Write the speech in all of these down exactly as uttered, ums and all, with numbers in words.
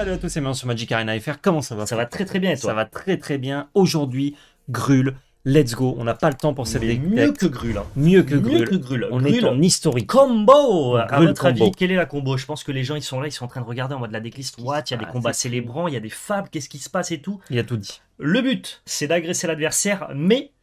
Salut à tous et bienvenue sur Magic Arena F R, comment ça va? Ça va très très bien et toi? Ça va très très bien. Aujourd'hui, Gruul, let's go. On n'a pas le temps pour cette Mais deck. mieux que Gruul. Hein. Mieux que Mieux Gruul. que Gruul. On Gruul. est en historique. Combo. À Gruul votre combo. avis, quelle est la combo? Je pense que les gens ils sont là, ils sont en train de regarder en mode la decklist. What? Il y a des Ah, combats c'est célébrants, il y a des fables, qu'est-ce qui se passe et tout. Il a tout dit. Le but, c'est d'agresser l'adversaire, mais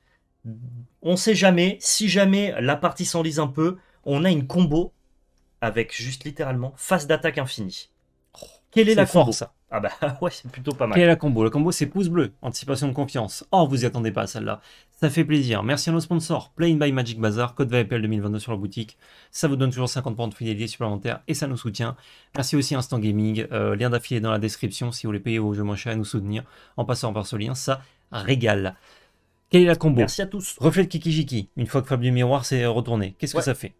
on sait jamais. Si jamais la partie s'enlise un peu, on a une combo avec juste littéralement phase d'attaque infinie. Quelle est, la fort combo? ça. Ah bah ouais, c'est plutôt pas mal. Quelle est la combo? La combo c'est pouce bleu, anticipation de confiance. Oh, vous y attendez pas à celle-là. Ça fait plaisir. Merci à nos sponsors. Playing by Magic Bazaar, code V I P L deux mille vingt-deux sur la boutique. Ça vous donne toujours cinquante pour cent de fidélité supplémentaire et ça nous soutient. Merci aussi à Instant Gaming. Euh, lien d'affilié dans la description si vous voulez payer vos jeux moins chers et nous soutenir en passant par ce lien. Ça régale. Quelle est la combo? Merci à tous. Reflet de Kikijiki. Une fois que Fable du Miroir s'est retourné, qu'est-ce que Ouais. ça fait?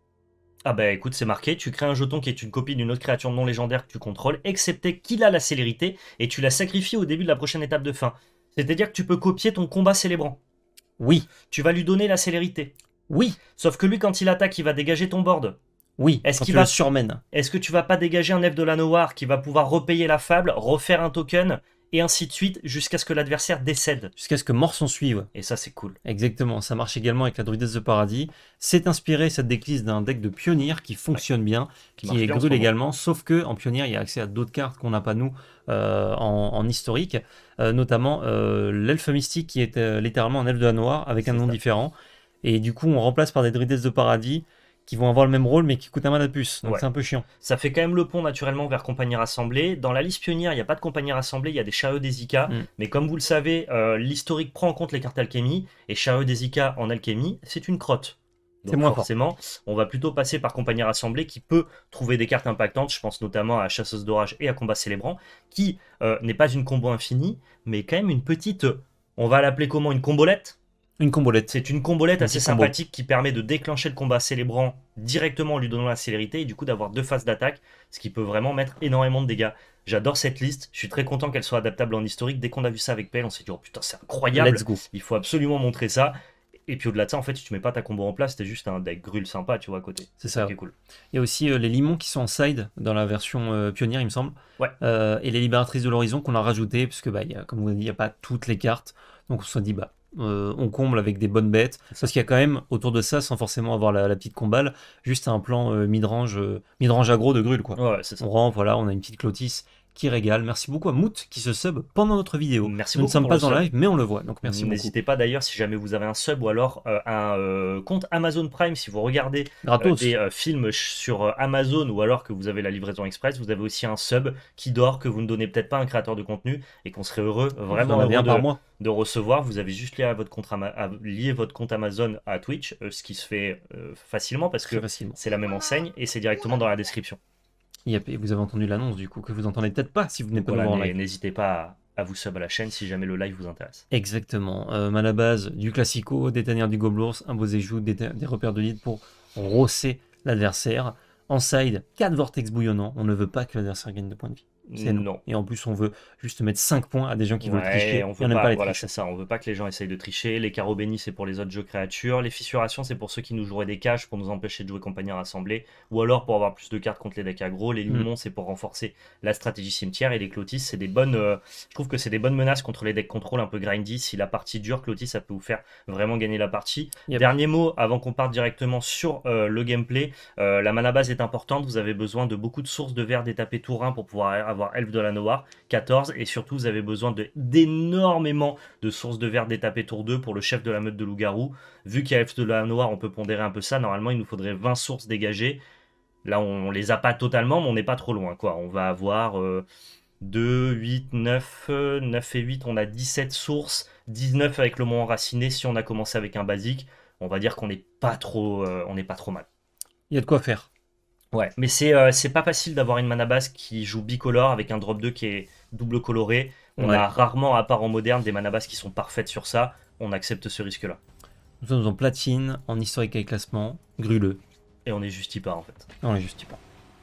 Ah bah écoute, c'est marqué, tu crées un jeton qui est une copie d'une autre créature non légendaire que tu contrôles, excepté qu'il a la célérité, et tu la sacrifies au début de la prochaine étape de fin. C'est-à-dire que tu peux copier ton combat célébrant. Oui. Tu vas lui donner la célérité. Oui. Sauf que lui, quand il attaque, il va dégager ton board. Oui, Est-ce quand qu'il tu va le surmènes. Est-ce que tu vas pas dégager un Elfe de la Noire qui va pouvoir repayer la fable, refaire un token, et ainsi de suite, jusqu'à ce que l'adversaire décède? Jusqu'à ce que mort s'en suive. Et ça, c'est cool. Exactement, ça marche également avec la Druidesse de Paradis. C'est inspiré, cette decklist, d'un deck de pionnier qui fonctionne ouais. bien, qui, qui est Gruul également, sauf que en pionnier, il y a accès à d'autres cartes qu'on n'a pas nous euh, en, en historique, euh, notamment euh, l'elfe mystique qui est euh, littéralement un elfe de la noire avec un nom ça. différent. Et du coup, on remplace par des Druidesses de Paradis qui vont avoir le même rôle mais qui coûtent un mana de plus, donc ouais. c'est un peu chiant. Ça fait quand même le pont naturellement vers Compagnie Rassemblée. Dans la liste pionnière, il n'y a pas de Compagnie Rassemblée, il y a des Chariot des Zika, mm. mais comme vous le savez, euh, l'historique prend en compte les cartes alchimie, et Chariot des Zika en alchimie, c'est une crotte. C'est moins forcément, fort. On va plutôt passer par Compagnie Rassemblée qui peut trouver des cartes impactantes, je pense notamment à Chasseuse d'Orage et à Combat Célébrant, qui euh, n'est pas une combo infinie, mais quand même une petite, on va l'appeler comment, une combolette. Une combolette. C'est une combolette une assez sympathique combo. Qui permet de déclencher le combat célébrant directement en lui donnant la célérité et du coup d'avoir deux phases d'attaque, ce qui peut vraiment mettre énormément de dégâts. J'adore cette liste, je suis très content qu'elle soit adaptable en historique. Dès qu'on a vu ça avec P L, on s'est dit oh putain c'est incroyable, Let's go. Il faut absolument montrer ça. Et puis au-delà de ça, en fait, si tu mets pas ta combo en place, c'était juste un deck Gruul sympa, tu vois, à côté. C'est ça. C'est cool. Il y a aussi euh, les limons qui sont en side dans la version euh, pionnière, il me semble. Ouais. Euh, et les libératrices de l'horizon qu'on a rajouté, puisque bah, y a, comme vous l'avez dit, il n'y a pas toutes les cartes. Donc on se dit bah. Euh, on comble avec des bonnes bêtes, parce qu'il y a quand même autour de ça, sans forcément avoir la, la petite comballe, juste un plan euh, mid-range euh, mid-range aggro de Gruul quoi. Ouais, c'est ça. On rentre, voilà, on a une petite Clotis qui régale. Merci beaucoup à Moot qui se sub pendant notre vidéo. Merci Nous beaucoup. ne sommes pas en live, mais on le voit, donc merci beaucoup. N'hésitez pas d'ailleurs si jamais vous avez un sub ou alors euh, un euh, compte Amazon Prime, si vous regardez euh, des euh, films sur euh, Amazon ou alors que vous avez la livraison express, vous avez aussi un sub qui dort que vous ne donnez peut-être pas à un créateur de contenu et qu'on serait heureux, vraiment heureux un de, par mois. de recevoir. Vous avez juste lié votre compte, à, lié votre compte Amazon à Twitch, euh, ce qui se fait euh, facilement parce que c'est la même enseigne et c'est directement dans la description. Yep, et vous avez entendu l'annonce du coup que vous entendez peut-être pas si vous n'êtes pas voilà, nouveau en live. N'hésitez pas à, à vous sub à la chaîne si jamais le live vous intéresse. Exactement. Euh, à la base du classico, des tanières du Goblours, un beau éjout, des, des repères de lead pour rosser l'adversaire. En side, quatre vortex bouillonnants. On ne veut pas que l'adversaire gagne de points de vie. C'est non. non. Et en plus, on veut juste mettre cinq points à des gens qui ouais, veulent tricher. On veut pas, pas voilà, c'est ça. On veut pas que les gens essayent de tricher. Les carreaux bénis, c'est pour les autres jeux créatures. Les fissurations, c'est pour ceux qui nous joueraient des caches pour nous empêcher de jouer compagnie rassemblée. Ou alors pour avoir plus de cartes contre les decks aggro. Les limons, mmh. c'est pour renforcer la stratégie cimetière. Et les Clotis, c'est des bonnes. Euh, je trouve que c'est des bonnes menaces contre les decks contrôle un peu grindy. Si la partie dure, Clotis, ça peut vous faire vraiment gagner la partie. Yep. Dernier mot avant qu'on parte directement sur euh, le gameplay. Euh, la mana base est importante. Vous avez besoin de beaucoup de sources de verre d'étaper tour un pour pouvoir avoir Elfe de la Noire. quatorze et surtout vous avez besoin d'énormément de, de sources de verre d'étaper tour deux pour le chef de la meute de loup-garou. Vu qu'il y a Elfe de la Noire, on peut pondérer un peu ça. Normalement, il nous faudrait vingt sources dégagées. Là, on, on les a pas totalement, mais on n'est pas trop loin, quoi. On va avoir euh, deux, huit, neuf, euh, neuf et huit, on a dix-sept sources, dix-neuf avec le mont enraciné si on a commencé avec un basique. On va dire qu'on n'est pas trop, euh, on n'est pas trop mal. Il y a de quoi faire. Ouais, mais c'est euh, c'est pas facile d'avoir une mana base qui joue bicolore avec un drop deux qui est double coloré. On ouais. a rarement, à part en moderne, des mana bases qui sont parfaites sur ça. On accepte ce risque-là. Nous sommes en platine, en historique avec classement, gruleux. Et on est juste pas en fait. On est juste pas.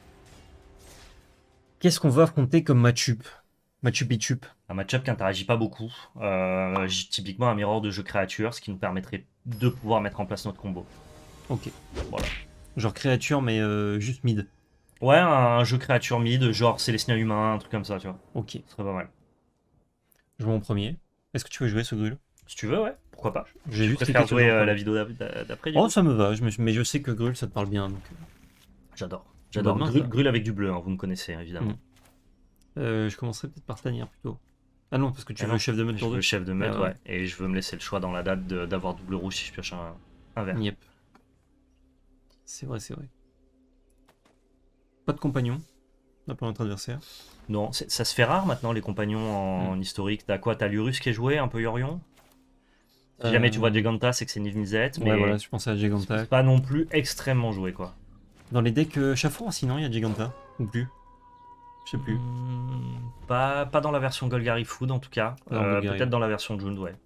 Qu'est-ce qu'on veut affronter comme match-up? Match-up Un match-up qui n'interagit pas beaucoup. Euh, typiquement un miroir de jeu créature, ce qui nous permettrait de pouvoir mettre en place notre combo. Ok. Voilà. Genre créature, mais euh, juste mid. Ouais, un jeu créature mid, genre Célestia humain, un truc comme ça, tu vois. Ok, Ce serait pas mal. je vais en premier. Est-ce que tu veux jouer ce Grul? Si tu veux, ouais, pourquoi pas. J'ai Tu juste cliqué préfères sur jouer jouer en euh, la premier. vidéo d'ap- d'après, du Oh, coup? ça me va, je me- mais je sais que Grul, ça te parle bien. Donc... J'adore. Bonne J'adore. main, Grul, ça. Grul avec du bleu, hein, vous me connaissez, hein, évidemment. Hmm. Euh, je commencerai peut-être par Tanière plutôt. Ah non, parce que tu Ah veux non, chef de meute je pour veux deux. chef de meute, Ah ouais. Et je veux me laisser le choix dans la date de- d'avoir double rouge si je pioche un, un vert. Yep. C'est vrai, c'est vrai. Pas de compagnon. On n'a pas notre adversaire. Non, c'est- ça se fait rare maintenant, les compagnons en, Hmm. historique. T'as quoi? T'as Lurus qui est joué, un peu Yorion? Si Euh, jamais tu vois Giganta, c'est que c'est Niv-Mizzet, mais Ouais, voilà, je pensais à c'est Giganta. pas non plus extrêmement joué, quoi. Dans les decks euh, Chaffour, sinon, il y a Giganta. Ou plus. Je sais plus. Hmm, pas, pas dans la version Golgari Food, en tout cas. Pas dans Euh, Golgari. Peut-être dans la version Jund, ouais.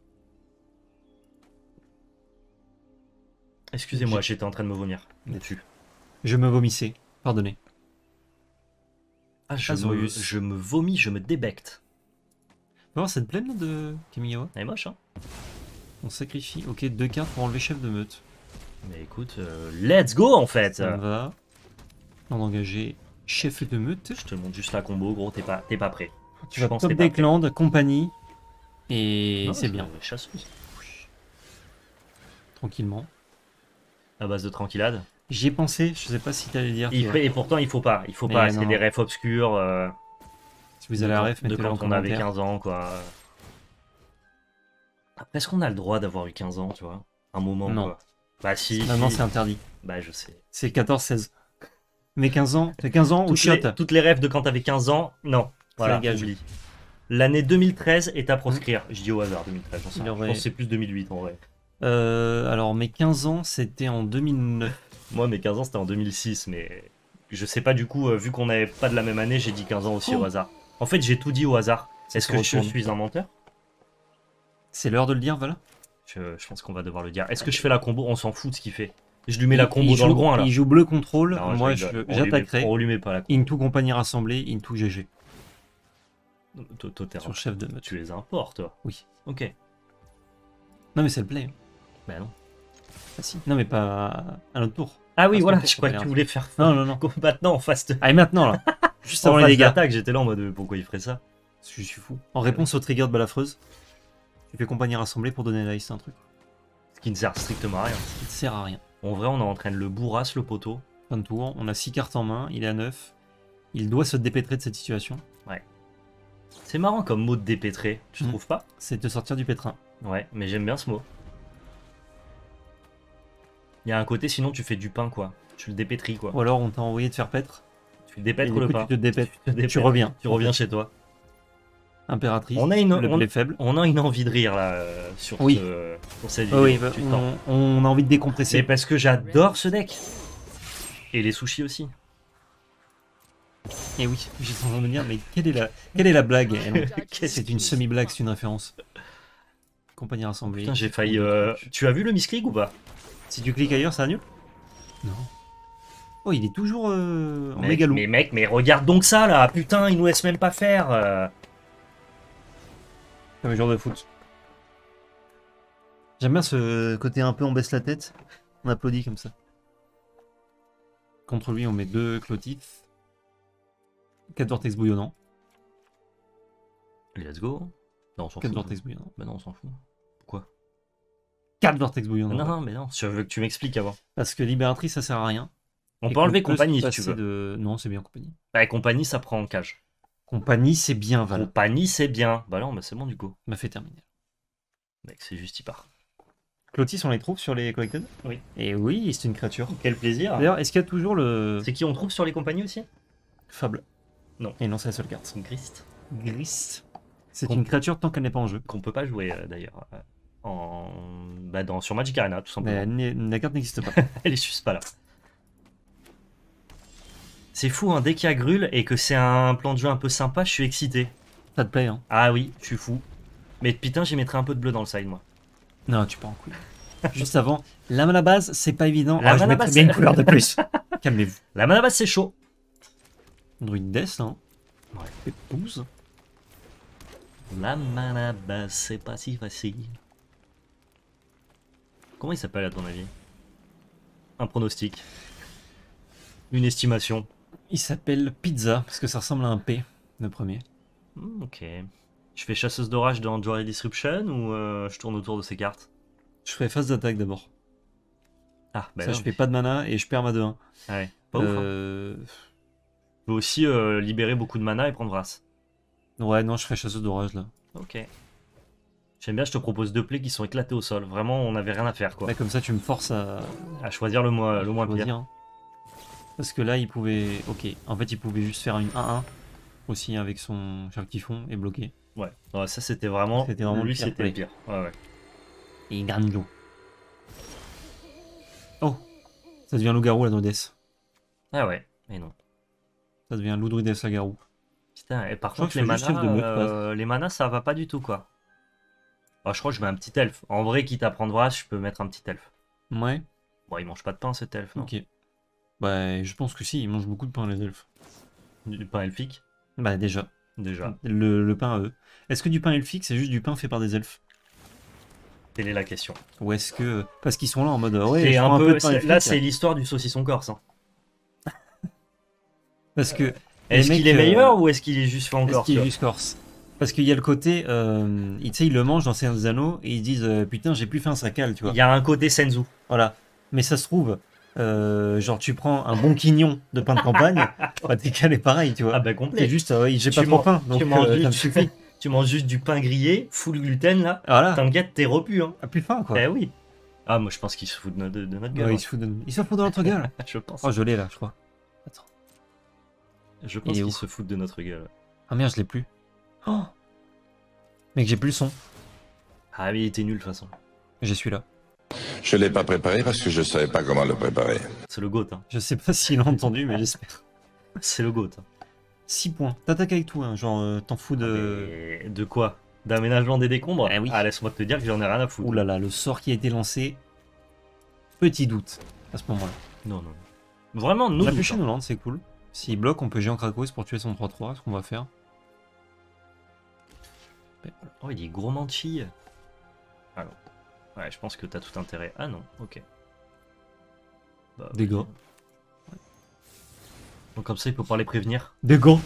Excusez-moi, J'ai- j'étais en train de me vomir dessus. Je me vomissais. Pardonnez. Ah, je me, Azorius. je me vomis, je me débecte. On va voir cette plaine là de Kamigawa. Elle est moche, hein? On sacrifie. Ok, deux cartes pour enlever chef de meute. Mais écoute, euh, let's go, en fait! Ça va. On a engagé chef de meute. Je te montre juste la combo, gros, t'es pas, t'es pas prêt. Tu Je vas pense top que t'es pas deck land, compagnie. Et Non, c'est je- bien. Chasseuse. Tranquillement. À base de tranquillade. J'y ai pensé, je sais pas si t'allais dire. Il toi. fait- et pourtant, il faut pas. Il faut Mais pas. C'est non. des refs obscurs. euh, Si vous avez la ref, de mettez-le en quand on avait commentaire. quinze ans, quoi. Après, est-ce qu'on a le droit d'avoir eu quinze ans, tu vois? Un moment, Non. quoi. Bah, si. Maintenant, si. c'est interdit. Bah, je sais. C'est quatorze seize. Mais quinze ans, t'as quinze ans ou Toutes les, shot. toutes les rêves de quand t'avais quinze ans, non. Voilà, gage. oublie. L'année deux mille treize est à proscrire. Je dis au hasard deux mille treize, j'en sais Il rien. Je aurait- pense que c'est plus deux mille huit en vrai. Euh, alors, mes quinze ans, c'était en deux mille neuf. Moi, mes quinze ans, c'était en deux mille six, mais je sais pas du coup, euh, vu qu'on n'avait pas de la même année, j'ai dit quinze ans aussi Oh. au hasard. En fait, j'ai tout dit au hasard. Ça Est-ce se que je retourne. suis un menteur? C'est l'heure de le dire, voilà. je, je pense qu'on va devoir le dire. Est-ce que je fais la combo? On s'en fout de ce qu'il fait. Je lui mets la Il- combo il dans joue, le groin là. Il joue bleu contrôle. Non, Moi, je je- rigole. On lui met- j'attaquerai. On lui met pas la combo. Into compagnie rassemblée, into G G. Toi, toi, t'es un- Sur chef de meute. Tu es un porc, toi. Oui. Ok. Non, mais c'est le play. hein. Bah non. Ah, si. Non, mais pas à notre tour. Ah oui, Parce voilà, que je croyais que faut tu pas voulais faire Non, non, non. maintenant en face de. Allez, maintenant, là. Juste En avant les phase dégâts. d'attaque, j'étais là en mode euh, pourquoi il ferait ça? Parce que je suis fou. En réponse au trigger de Balafreuse, tu fais compagnie rassemblée pour donner la liste, c'est un truc. Ce qui ne sert strictement à rien. Il te sert à rien. En vrai, on est en train de le bourrasse le poteau. Fin de tour, on a six cartes en main, il est à neuf. Il doit se dépêtrer de cette situation. C'est marrant comme mot de dépêtrer, tu Mm. trouves pas? C'est de sortir du pétrin. Ouais, mais j'aime bien ce mot. Il y a un côté, sinon tu fais du pain quoi. Tu le dépêtris quoi. Ou alors on t'a envoyé de faire pêtre. Tu Et dépêtres du le coup, pain. tu te dépêtres. te dépêtres. Tu reviens. Tu reviens chez toi. Impératrice. On a une- le on- play faible. On a une envie de rire là euh, sur, Oui. ce- sur cette Oh vidéo. oui, bah, Tu sens. on, on a envie de C'est décompresser. parce que j'adore ce deck. Et les sushis aussi. Et oui, j'étais en train de me dire, mais quelle est la, quelle est la blague Et non, Qu'est-ce c'est une qui- semi-blague, c'est une référence. Compagnie rassemblée. Putain, j'ai failli. euh, Tu as vu le misclick ou pas? Si tu cliques ailleurs, ça annule Non. Oh, il est toujours euh, en Mec, mégalou. mais mec, mais regarde donc ça là. Putain, il nous laisse même pas faire. euh. Comme un joueur de foot. J'aime bien ce côté un peu on baisse la tête. On applaudit comme ça. Contre lui, on met deux clotifs. quatre vortex bouillonnants. Let's go. Non, on s'en quatre fout. vortex bouillonnants. Bah non, on s'en fout. Pourquoi? quatre vortex bouillonnants. Non, non, mais non. Je veux que tu m'expliques avant. Parce que libératrice, ça sert à rien. On Et peut enlever qu'on se compagnie si tu passer veux. de- Non, c'est bien compagnie. Bah, compagnie, ça prend en cage. Compagnie, c'est bien, Val. Compagnie, c'est bien. Bah non, bah c'est bon du coup. M'a fait terminer. Mec, c'est juste, il part. Clotis, on les trouve sur les collected Oui. Et oui, c'est une créature. Quel plaisir. D'ailleurs, est-ce qu'il y a toujours le C'est qui on trouve sur les compagnies aussi? Fable? Non. Et non, c'est la seule carte. Grist. Grist. C'est Com- une créature tant qu'elle n'est pas en jeu. Qu'on peut pas jouer euh, d'ailleurs. euh, en... Bah, dans... Sur Magic Arena, tout simplement. Mais elle n'est- la carte n'existe pas. Elle est juste pas là. C'est fou, hein, dès qu'il y a Grul et que c'est un plan de jeu un peu sympa, je suis excité. Pas de play, hein. Ah oui, je suis fou. Mais putain, j'y mettrais un peu de bleu dans le side, moi. Non, tu pars en couille. Juste avant, la mana base, c'est pas évident. La Ah, je mana mettrais base, bien c'est- une couleur de plus. Calmez-vous. La mana base, c'est chaud. Druid Death, hein. Ouais. Fait douze. La mana base, c'est pas si facile. Comment il s'appelle à ton avis? Un pronostic. Une estimation. Il s'appelle Pizza, parce que ça ressemble à un P, le premier. Hmm, ok. Je fais chasseuse d'orage dans Jewelry Disruption ou euh, je tourne autour de ces cartes? Je ferai phase d'attaque d'abord. Ah, bah Ça, non. je fais pas de mana et je perds ma deux un. Ouais, pas ouf, hein. Euh... Je peux aussi euh, libérer beaucoup de mana et prendre Wrath. Ouais, non, je ferai chasseuse d'orage là. Ok. J'aime bien, je te propose deux plays qui sont éclatés au sol. Vraiment, on n'avait rien à faire, quoi. Ouais, comme ça, tu me forces à À choisir le, moins- le moins choisir. pire. Hein. Parce que là, il pouvait. Ok, en fait, il pouvait juste faire une un un aussi avec son Shark Typhon et bloquer. Ouais, ouais, ça c'était vraiment. C'était vraiment le Lui, pire c'était le play. pire. Ouais, ouais. Et Garnilo. Oh, ça devient loup-garou la druidesse. Ah ouais, mais non. Ça devient loup druidesse la garou. Putain, et par Je crois contre, que les je fais juste chef manas, de meute, euh, les manas, ça va pas du tout, quoi. Ah, je crois que je mets un petit elfe. En vrai, quitte à prendre Wrath, je peux mettre un petit elfe. Ouais, Bon, il mange pas de pain, cet elfe, non? ok. Bah, je pense que si, ils mangent beaucoup de pain, les elfes. Du pain elfique, Bah, déjà. déjà. Le, le pain à eux. Est-ce que du pain elfique, c'est juste du pain fait par des elfes? Telle est la question. Ou est-ce que. Parce qu'ils sont là en mode. Ouais, C'est je un prends un peu peu, de pain c'est- elfique. là, c'est l'histoire du saucisson corse, hein. Parce que. Est-ce les qu'il mecs, est euh, meilleur ou est-ce qu'il est juste fait en Est-ce Corse, qu'il tu est vois? juste corse? Parce qu'il y a le côté. Euh, tu sais, ils le mangent dans Seigneur des Anneaux et ils disent euh, putain, j'ai plus faim, ça cale, tu Il vois. y a un côté Senzu. Voilà. Mais ça se trouve, euh, genre, tu prends un bon quignon de pain de campagne, bah, t'es calé pareil, tu vois. Ah bah C'est complet. juste, euh, j'ai Tu pas trop man- faim, donc tu manges euh, ça me juste- suffit. Tu manges juste du pain grillé, full gluten, là. Voilà. T'inquiète, t'es repu, hein. Ah, plus faim, quoi. Eh oui. Ah, moi je pense qu'il se fout de, no- de- de notre gueule. Ouais, hein. il se fout de, il se fout de notre gueule. Je pense. Oh, je l'ai là, je crois. Attends. Je il pense est qu'il où se fout de notre gueule. Ah merde, je l'ai plus. Oh Mec, j'ai plus le son. Ah, mais il était nul de toute façon. J'ai celui-là. Je l'ai pas préparé parce que je savais pas comment le préparer. C'est le GOAT. Hein. Je sais pas s'il a entendu, mais j'espère. C'est le GOAT. hein. six points. T'attaques avec tout, hein. Genre, euh, t'en fous de. Mais de quoi? D'aménagement des décombres? Eh oui. Ah, laisse-moi te dire que j'en ai rien à foutre. Ouh là là, le sort qui a été lancé. Petit doute à ce moment-là. Non, non. Vraiment, On nous. a pêché Noland, c'est cool. S'il bloque, on peut géant Krakos pour tuer son trois trois, ce qu'on va faire. Oh, il est gros manchille. Alors. Ouais, je pense que t'as tout intérêt. Ah non, ok. Bah, Dégâts. ok. Donc comme ça, il peut pas les prévenir. Dégâts. On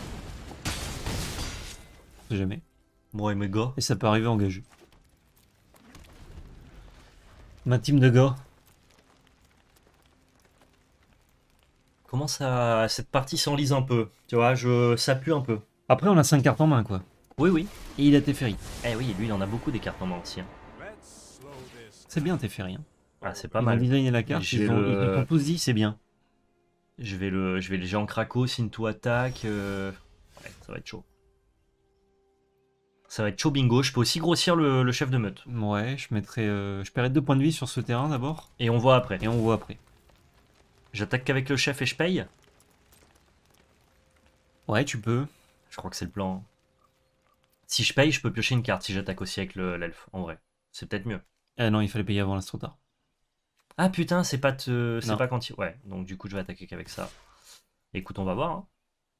sait jamais. Moi et mes gars. Et ça peut arriver engagé. Ma team de gars. Comment ça, cette partie s'enlise un peu. Tu vois, je, ça pue un peu. Après, on a cinq cartes en main, quoi. Oui, oui. Et il a Teferi. Eh oui, lui, il en a beaucoup des cartes en main aussi. hein. C'est bien Teferi. Hein. Ah, c'est pas Ils mal. ont designé la carte, Je ils vais ont, le- ils ont tous dit c'est bien. Je vais le, je vais le géant Krakos, into attack. euh, Ouais, ça va être chaud. Ça va être chaud bingo. Je peux aussi grossir le, le chef de meute. Ouais, je mettrai, euh, je paierai deux points de vie sur ce terrain d'abord, Et on voit après. et on voit après. J'attaque qu'avec le chef et je paye. Ouais, tu peux. Je crois que c'est le plan. hein. Si je paye, je peux piocher une carte si j'attaque aussi avec le- l'elfe. En vrai, c'est peut-être mieux. Ah non, il fallait payer avant, là, c'est trop tard. Ah putain, c'est pas te... c'est Non. pas quand il... Ouais, donc du coup, je vais attaquer qu'avec ça. Écoute, on va voir. hein.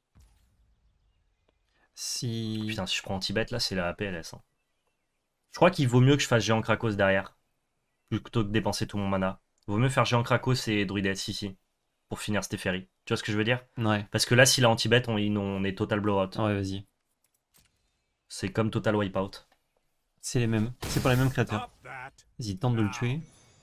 Si. Putain, si je prends anti-bet, là, c'est la P L S. hein. Je crois qu'il vaut mieux que je fasse géant Krakos derrière. Plutôt que de dépenser tout mon mana. Vaut mieux faire géant Krakos et druidesse ici. Pour finir Stépheri. Tu vois ce que je veux dire? Ouais. Parce que là, s'il a anti-bet, on, on est total blowout. Ouais, vas-y. C'est comme total wipeout. C'est les mêmes. C'est pas les mêmes créateurs. Vas-y, tente de le tuer.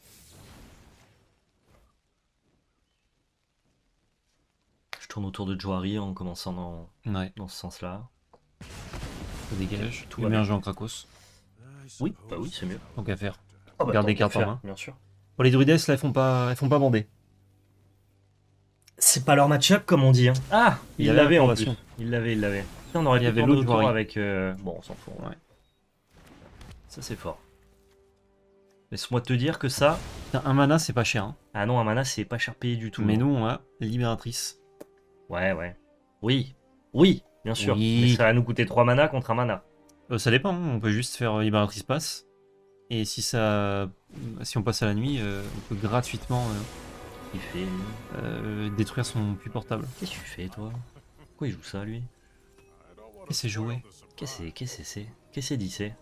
Je tourne autour de Johari en commençant dans, Ouais, dans ce sens-là. ça dégage. Tout Tout va met bien. un jeu en Krakos. Oui, bah oui, c'est mieux. Donc à faire. Oh, Garde des tant qu'à cartes en faire, main. Bien sûr. Bon, les druidesses, là, elles font pas, elles font pas bander. C'est pas leur match-up comme on dit. hein. Ah, Il y il avait l'avait en plus. l'information. Il l'avait, il l'avait. Putain, on aurait Il y pu avait tourner l'autre autour Johari. avec. euh, Bon, on s'en fout. Ouais. Ça c'est fort. Laisse-moi te dire que ça. Putain, un mana, c'est pas cher. Hein. Ah non, un mana c'est pas cher payé du tout. Mais hein. nous, on a Libératrice. Ouais, ouais. Oui, oui, bien sûr. Oui. Mais ça va nous coûter trois mana contre un mana. Euh, ça dépend, hein. On peut juste faire Libératrice passe. Et si ça, si on passe à la nuit, euh, on peut gratuitement euh, Il fait. lui euh, détruire son puits portable. Qu'est-ce que tu fais toi? Pourquoi il joue ça lui? Et c'est joué. Qu'est-ce que c'est? Qu'est-ce que c'est? Qu'est-ce que c'est dit c'est?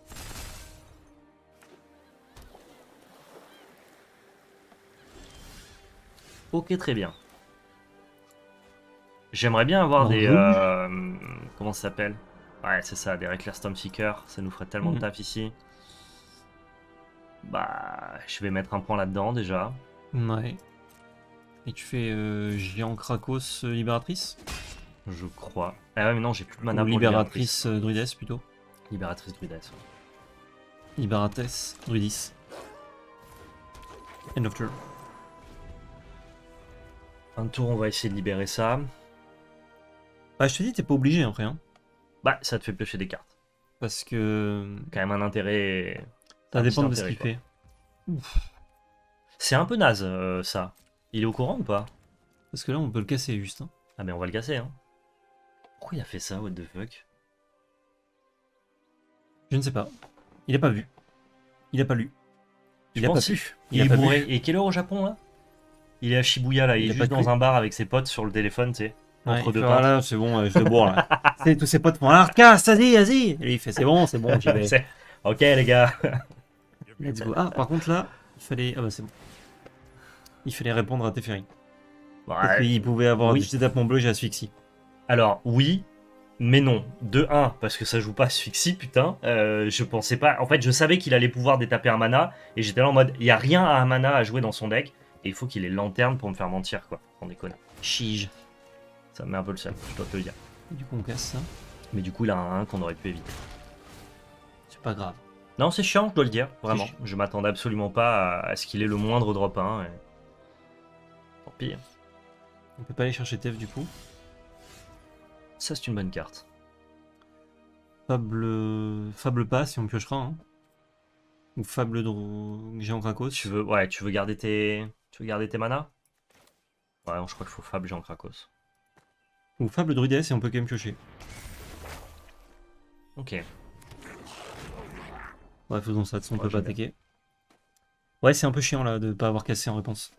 Ok, très bien. J'aimerais bien avoir En des... rouge. euh, comment ça s'appelle? Ouais, c'est ça, des Reckless Stormseeker. Ça nous ferait tellement Mhm. de taf ici. Bah, je vais mettre un point là-dedans déjà. Ouais. Et tu fais euh, géant Krakos euh, libératrice? Je crois. Ah ouais, mais non, j'ai plus de mana Ou pour libératrice euh, druidesse plutôt? Libératrice druidesse. Libératrice druidis. End of turn. Un tour, on va essayer de libérer ça. Bah, je te dis, t'es pas obligé après, hein. Bah, ça te fait piocher des cartes. Parce que Quand même un intérêt. ça un dépend petit de ce intérêt, qu'il quoi. fait. C'est un peu naze, euh, ça. Il est au courant ou pas? Parce que là, on peut le casser juste. Hein. Ah, mais on va le casser, hein. Pourquoi il a fait ça, what the fuck? Je ne sais pas. Il a pas vu. Il a pas lu. Il Je a pense pas pu. Il, Il a est pas bourré. vu. Et quelle heure au Japon, là? Il est à Shibuya, là. Il, Il est a juste pas dans cru. un bar avec ses potes sur le téléphone, tu sais. Ouais, Entre il deux fait, potes. voilà, c'est bon, euh, je te bourre là. C'est tous ses potes font alors casse, vas-y, vas-y. Et lui il fait c'est bon, c'est bon, j'y vais. C'est- Ok, les gars. Let's go. Ah, par contre là, il fallait. Ah bah c'est bon. Il fallait répondre à Teferi. Parce Ouais. qu'il pouvait avoir Oui. des tapes mon bleu, j'ai asphyxie. Alors, oui, mais non. De un, parce que ça joue pas asphyxie, putain. Euh, je pensais pas. En fait, je savais qu'il allait pouvoir détaper un mana. Et j'étais là en mode, il y a rien à un mana à jouer dans son deck. Et il faut qu'il ait lanterne pour me faire mentir, quoi. On déconne. Chige. Ça me met un peu le seum, je dois te le dire. Et du coup on casse ça. Mais du coup, il a un un qu'on aurait pu éviter. C'est pas grave. Non, c'est chiant, je dois le dire, vraiment. chiant. Je m'attendais absolument pas à, à ce qu'il ait le moindre drop un. Et... Tant pis. On peut pas aller chercher Tef du coup. Ça, c'est une bonne carte. Fable. Fable pas si on piochera. Hein. Ou Fable de Géant Krakos. Tu veux, ouais, tu veux garder tes, tu veux garder tes mana? Ouais, non, je crois qu'il faut Fable Jean Krakos. Ou Fable Druidesse et on peut quand même piocher. Ok. Ouais, faisons ça, de toute façon, on Ouais, peut pas j'aime bien. attaquer. Ouais, c'est un peu chiant là de pas avoir cassé en réponse.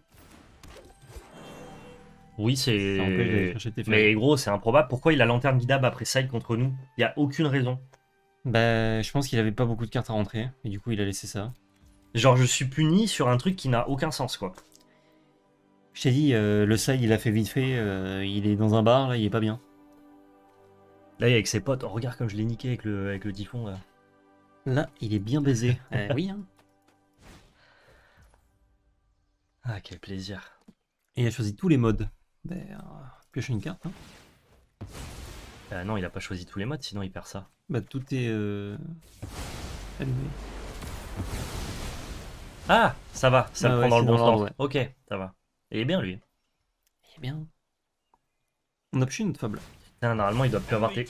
Oui, Ça empêche d'aller c'est. chercher Teferi. Mais gros, c'est improbable. Pourquoi il a lanterne guidable après side contre nous? Il y a aucune raison. Bah, je pense qu'il avait pas beaucoup de cartes à rentrer, et du coup il a laissé ça. Genre, je suis puni sur un truc qui n'a aucun sens, quoi. Je t'ai dit, euh, le side il a fait vite fait, euh, il est dans un bar, là, il est pas bien. Là, il est avec ses potes. Oh, regarde comme je l'ai niqué avec le, avec le typhon, là. Là, il est bien baisé. Euh, oui, hein. Ah, quel plaisir. Et il a choisi tous les modes. Bah, euh, pioche une carte, hein. Euh, non, il a pas choisi tous les modes, sinon il perd ça. Bah, tout est euh, allumé. Ah, ça va, ça Ah le ouais, prend dans c'est le bon dans l'ordre, sens. Ok, ça va. Il est bien, lui. Il est bien. On a pioché une fable. Putain, normalement, il doit plus avoir tes...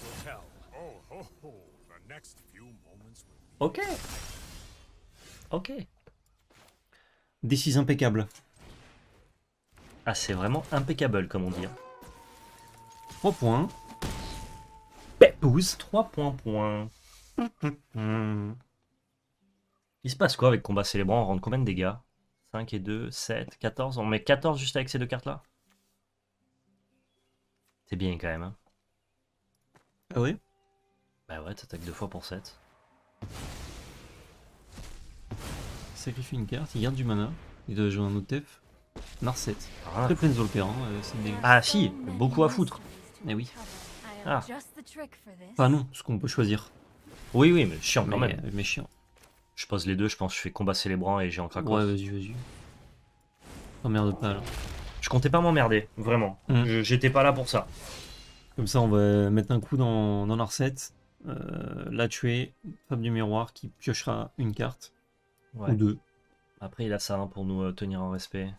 Ok. Ok. D six impeccable. Ah, c'est vraiment impeccable, comme on dit. hein. trois points. Pépouze. trois points points. Hmm. Il se passe quoi avec combat célébrant? On rentre combien de dégâts? cinq et deux, sept, quatorze. On met quatorze juste avec ces deux cartes-là? C'est bien quand même. Hein. Ah ouais? Bah ouais, t'attaques deux fois pour sept. Sacrifie une carte, il garde du mana. Il doit jouer un autre Tef. Narset. Ah, Très Planeswalker, hein, euh, c'est des... ah si, beaucoup à foutre. Eh oui. Ah. Enfin non, ce qu'on peut choisir. Oui, oui, mais chiant quand mais, même. euh, mais chiant. Je pose les deux, je pense que je fais combat célébrant et j'ai en Krakos. Ouais, vas-y, vas-y. T'emmerdes pas là. Je comptais pas m'emmerder, vraiment. Mm. Je- J'étais pas là pour ça. Comme ça, on va mettre un coup dans, dans Narset. Euh, la tuer. Femme du miroir qui piochera une carte. Ouais. Ou deux. Après, il a ça hein, pour nous euh, tenir en respect.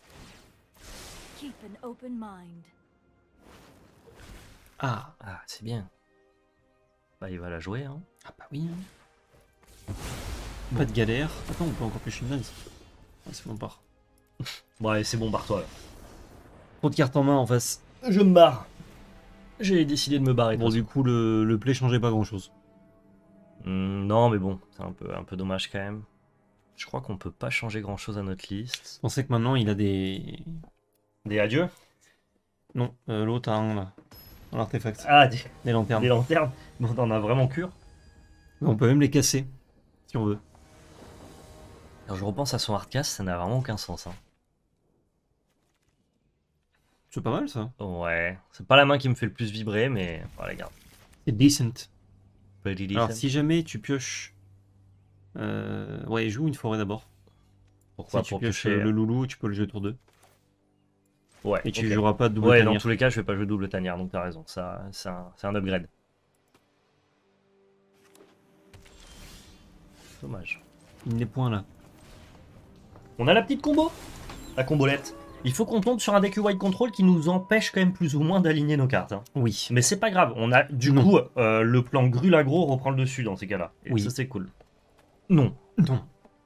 Ah. Ah, c'est bien. Bah, il va la jouer, hein. Ah bah oui. Hein. Pas de galère. Attends, on peut encore piocher une lance. Ah, c'est bon, on part. Bon, allez, c'est bon, barre-toi. Trop de cartes en main en face. Je me barre. J'ai décidé de me barrer. Bon, de toute du coup, le, le play changeait pas grand chose. façon. Hmm, non, mais bon, c'est un peu, un peu dommage quand même. Je crois qu'on peut pas changer grand-chose à notre liste. Je pensais que maintenant il a des. Des adieux. Non, euh, l'autre a un là. Dans l'artefact. Ah, des, Des lanternes. des lanternes. Bon, on en a vraiment cure. On peut même les casser. Si on veut. Quand je repense à son hardcast, ça n'a vraiment aucun sens. Hein. C'est pas mal ça. Ouais, c'est pas la main qui me fait le plus vibrer, mais voilà, regarde. C'est decent. Pretty decent. Alors si jamais tu pioches... Euh... Ouais, joue une forêt d'abord. Pourquoi Si tu pour pioches piocher euh, le loulou, tu peux le jouer tour deux. Ouais, Et tu ok. joueras pas de double Ouais, tanière. dans tous les cas, je vais pas jouer double tanière, donc t'as raison, ça, c'est un, c'est un upgrade. Dommage. Il n'est point là. On a la petite combo, la combolette. Il faut qu'on tombe sur un deck wide control qui nous empêche quand même plus ou moins d'aligner nos cartes. Hein. Oui. Mais c'est pas grave, on a du Non. coup euh, le plan grue agro reprend le dessus dans ces cas-là. Et Oui. ça c'est cool. Non. Non.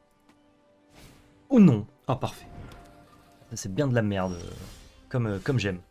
Ou non. Ah, parfait. C'est bien de la merde, euh, comme, euh, comme j'aime.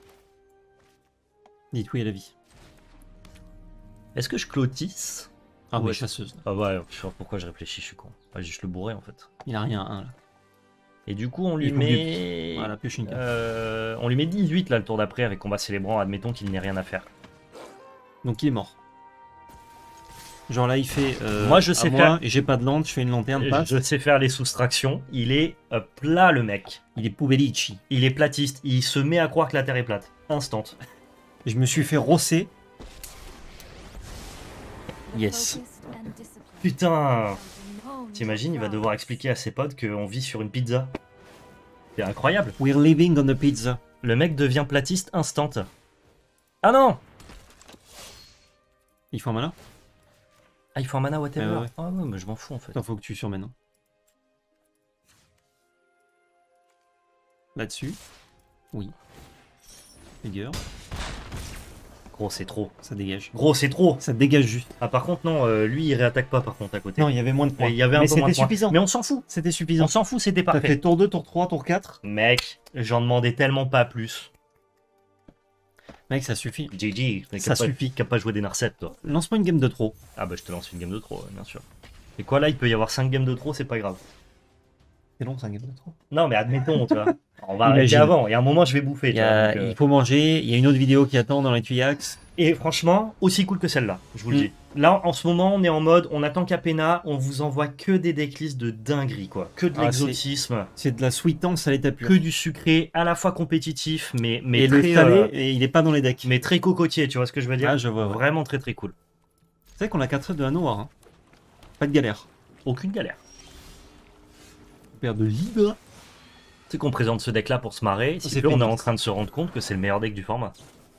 Dites oui à la vie. Est-ce que je clotisse? Ah Ouais. ouais, chasseuse. Ah ouais, je sais pas pourquoi je réfléchis, je suis con. Ah, juste le bourré en fait. Il a rien à un là. Et du coup, on lui Il faut met. Voilà, pioche une carte. Euh, on lui met dix-huit là le tour d'après avec combat célébrant, admettons qu'il n'ait rien à faire. Donc il est mort. Genre là il fait... euh, Moi, je à sais moi, faire- et j'ai pas de lande, je fais une lanterne, passe. Je sais faire les soustractions, il est euh, plat le mec. Il est poubellici. Il est platiste, il se met à croire que la Terre est plate. Instant. Je me suis fait rosser. Yes. Putain. T'imagines, il va devoir expliquer à ses potes qu'on vit sur une pizza. C'est incroyable. We're living on a pizza. Le mec devient platiste instant. Ah non. Il faut un mana? Ah, il faut un mana whatever. Ouais, ouais. Ah ouais, mais je m'en fous en fait. Attends, faut que tu surmènes. hein. Là-dessus. Oui. Figure. Gros, c'est trop. Ça dégage. Gros, c'est trop. Ça dégage juste. Ah, par contre, non, euh, lui, il réattaque pas par contre à côté. Non, il y avait moins de points. Mais il y avait un Mais peu moins c'était de points. suffisant. Mais on s'en fout. C'était On suffisant. s'en fout, c'était T'as parfait. fait tour deux, tour trois, tour quatre. Mec, j'en demandais tellement pas plus. Mec, ça suffit. G G, mais Ça qui a pas- suffit. qui a pas joué des narcettes, toi. Lance-moi une game de trop. Ah bah je te lance une game de trop, ouais, bien sûr. Et quoi là, il peut y avoir cinq games de trop, c'est pas grave. C'est long, c'est un game de trop. Non mais admettons, tu vois. On va arrêter Imagine. avant, et à un moment je vais bouffer. Il, tu y vois, a- donc, euh, il faut manger, il y a une autre vidéo qui attend dans les tuyax. Et franchement, aussi cool que celle-là, je vous le Mm. dis. Là, en ce moment, on est en mode, on attend Capena, on vous envoie que des decklists de dinguerie, quoi. Que de Ah, l'exotisme, C'est de la sweetance à l'état pur. que du sucré, à la fois compétitif, mais, mais Et très, le salé, euh, et il est pas dans les decks. mais très cocotier, tu vois ce que je veux dire? Ah, je vois, ouais. Vraiment très très cool. C'est vrai qu'on a quatre traits de la noire. Hein. Pas de galère. Aucune galère. Paire de libre. Tu sais qu'on présente ce deck là pour se marrer, si C'est peu, on est pénible. en train de se rendre compte que c'est le meilleur deck du format.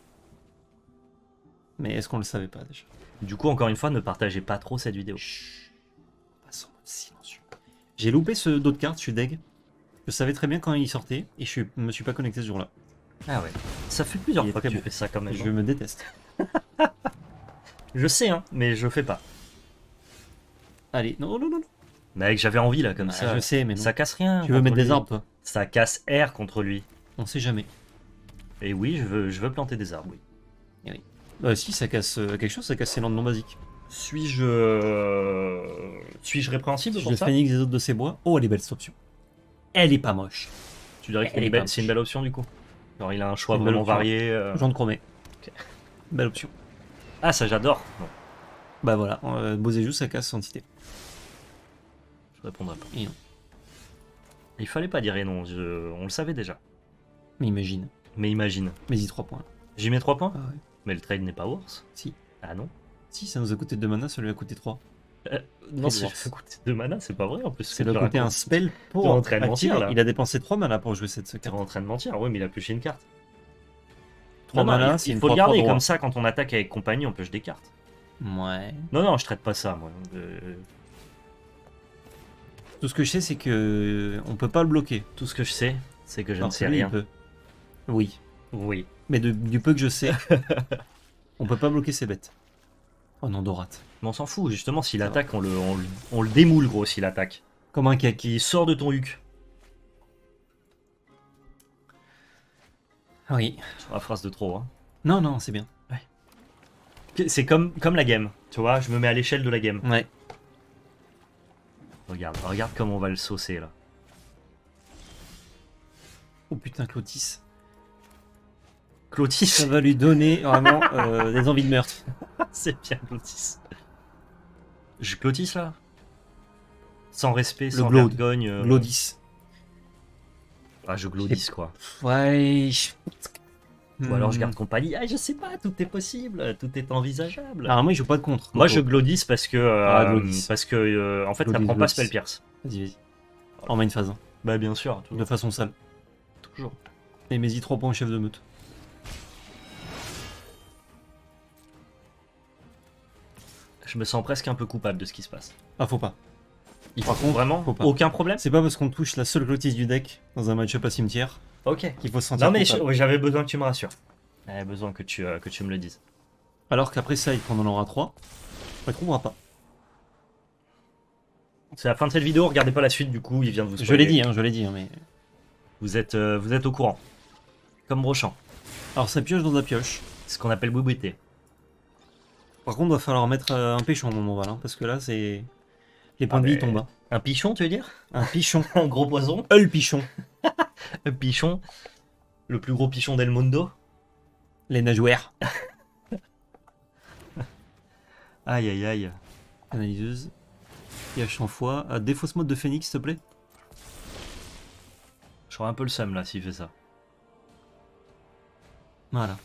Mais est-ce qu'on le savait pas déjà? Du coup, encore une fois, ne partagez pas trop cette vidéo. Chut. Passe en mode silencieux. J'ai loupé ce dos de carte, je suis deg. Je savais très bien quand il sortait et je suis- me suis pas connecté ce jour-là. Ah ouais. Ça fait plusieurs Il est fois que très tu beau. fais ça quand même. Je hein. me déteste. Je sais, hein, mais je fais pas. Allez, non, non, non, non. Mec, j'avais envie là, comme Ah, ça. je sais, mais non. Ça casse rien. Tu veux contre mettre des lui. arbres, toi? Ça casse R contre lui. On sait jamais. Et oui, je veux, je veux planter des arbres, oui. Euh, si, ça casse euh, quelque chose, ça casse ses landes non basiques. Suis-je. euh, Suis-je répréhensible Si je pour le ça phénix des autres de ses bois. Oh, elle est belle cette option. Elle est pas moche. Tu dirais que c'est Elle une, est belle- pas c'est une moche. belle option du coup. Genre, il a un choix C'est une belle vraiment option. varié. euh. Jean de chromé. Ok. Belle option. Ah, ça j'adore. Non, Bah voilà, euh, Bozéjou, ça casse entité. je répondrai pas. Et non. Il fallait pas dire et non, je- on le savait déjà. Mais imagine. Mais imagine. Mais y trois points. J'y mets trois points Ah ouais. Mais le trade n'est pas worse. Si. Ah non. Si, ça nous a coûté deux mana, ça lui a coûté trois. Euh, non, Trade c'est worse. coûté deux mana, c'est pas vrai en plus. ce C'est que le tu côté un racontes. spell T'es pour en train de activer. mentir, là. Il a dépensé trois mana pour jouer cette T'es carte. en train de mentir, oui, mais il a pioché une carte. trois Non, non, mana, il- c'est il une faut le trois, trois garder droit. comme ça quand on attaque avec compagnie, on pioche des cartes. Ouais. Non, non, je traite pas ça, moi. Euh, Tout ce que je sais, c'est que euh, on peut pas le bloquer. Tout ce que je sais, c'est que je Alors ne sais que lui, il rien. peut. Oui. Oui. Mais de- du peu que je sais, on peut pas bloquer ses bêtes. Oh non, Dorate. Mais on s'en fout, justement, s'il Ça attaque, on le, on, le, on le démoule, gros, s'il attaque. Comme un kaki. Qui sort de ton huc. Oui. Sur la phrase de trop, hein. Non, non, c'est bien. C'est comme, comme la game, tu vois, je me mets à l'échelle de la game. Ouais. Regarde, regarde comment on va le saucer, là. Oh putain, Clotis. Clotis, Ça va lui donner vraiment euh, des envies de meurtre. c'est bien Clotis. Je Clotis, là Sans respect, Le sans Glaude. vergogne. euh, Glodis. Ah, je glodis quoi. Ouais. Ou alors je Hmm. garde compagnie. Ah, je sais pas, tout est possible, tout est envisageable. Alors moi, il joue pas de contre. Moi, Coco. je glodis parce que. euh, Ah, glodis. Parce que, euh, en fait, ça Glodis, prend pas glodis. spell pierce. Vas-y, vas-y. En main phase. hein. Bah, bien sûr, De façon sale. toujours. Et mets-y trois points au chef de meute. Je me sens presque un peu coupable de ce qui se passe. Ah, faut pas. Il Par faut contre, vraiment faut pas. aucun problème. C'est pas parce qu'on touche la seule glottis du deck dans un match-up à cimetière Ok. qu'il faut se sentir Non, mais coupable. je- ouais, j'avais besoin que tu me rassures. J'avais besoin que tu, euh, que tu me le dises. Alors qu'après ça, il en aura trois. On ne comprendra pas. C'est la fin de cette vidéo, regardez pas la suite, du coup, il vient de vous Je spoiler. l'ai dit, hein, je l'ai dit. hein, mais... Vous êtes, euh, vous êtes au courant. Comme Brochant. Alors ça pioche dans la pioche. C'est ce qu'on appelle boubouité. Par contre, il va falloir mettre euh, un péchon dans mon val, hein, parce que là, c'est... Les points Ah, de vie mais- tombent. hein. Un pichon, tu veux dire? Un pichon. Un gros poison? Euh, le pichon. Un pichon? Le plus gros pichon d'El Mundo? Les nageoires. Aïe aïe aïe. Analyseuse. Pioche en fois. Ah, défausse mode de Phoenix, s'il te plaît. J'aurais un peu le seum là s'il fait ça. Voilà.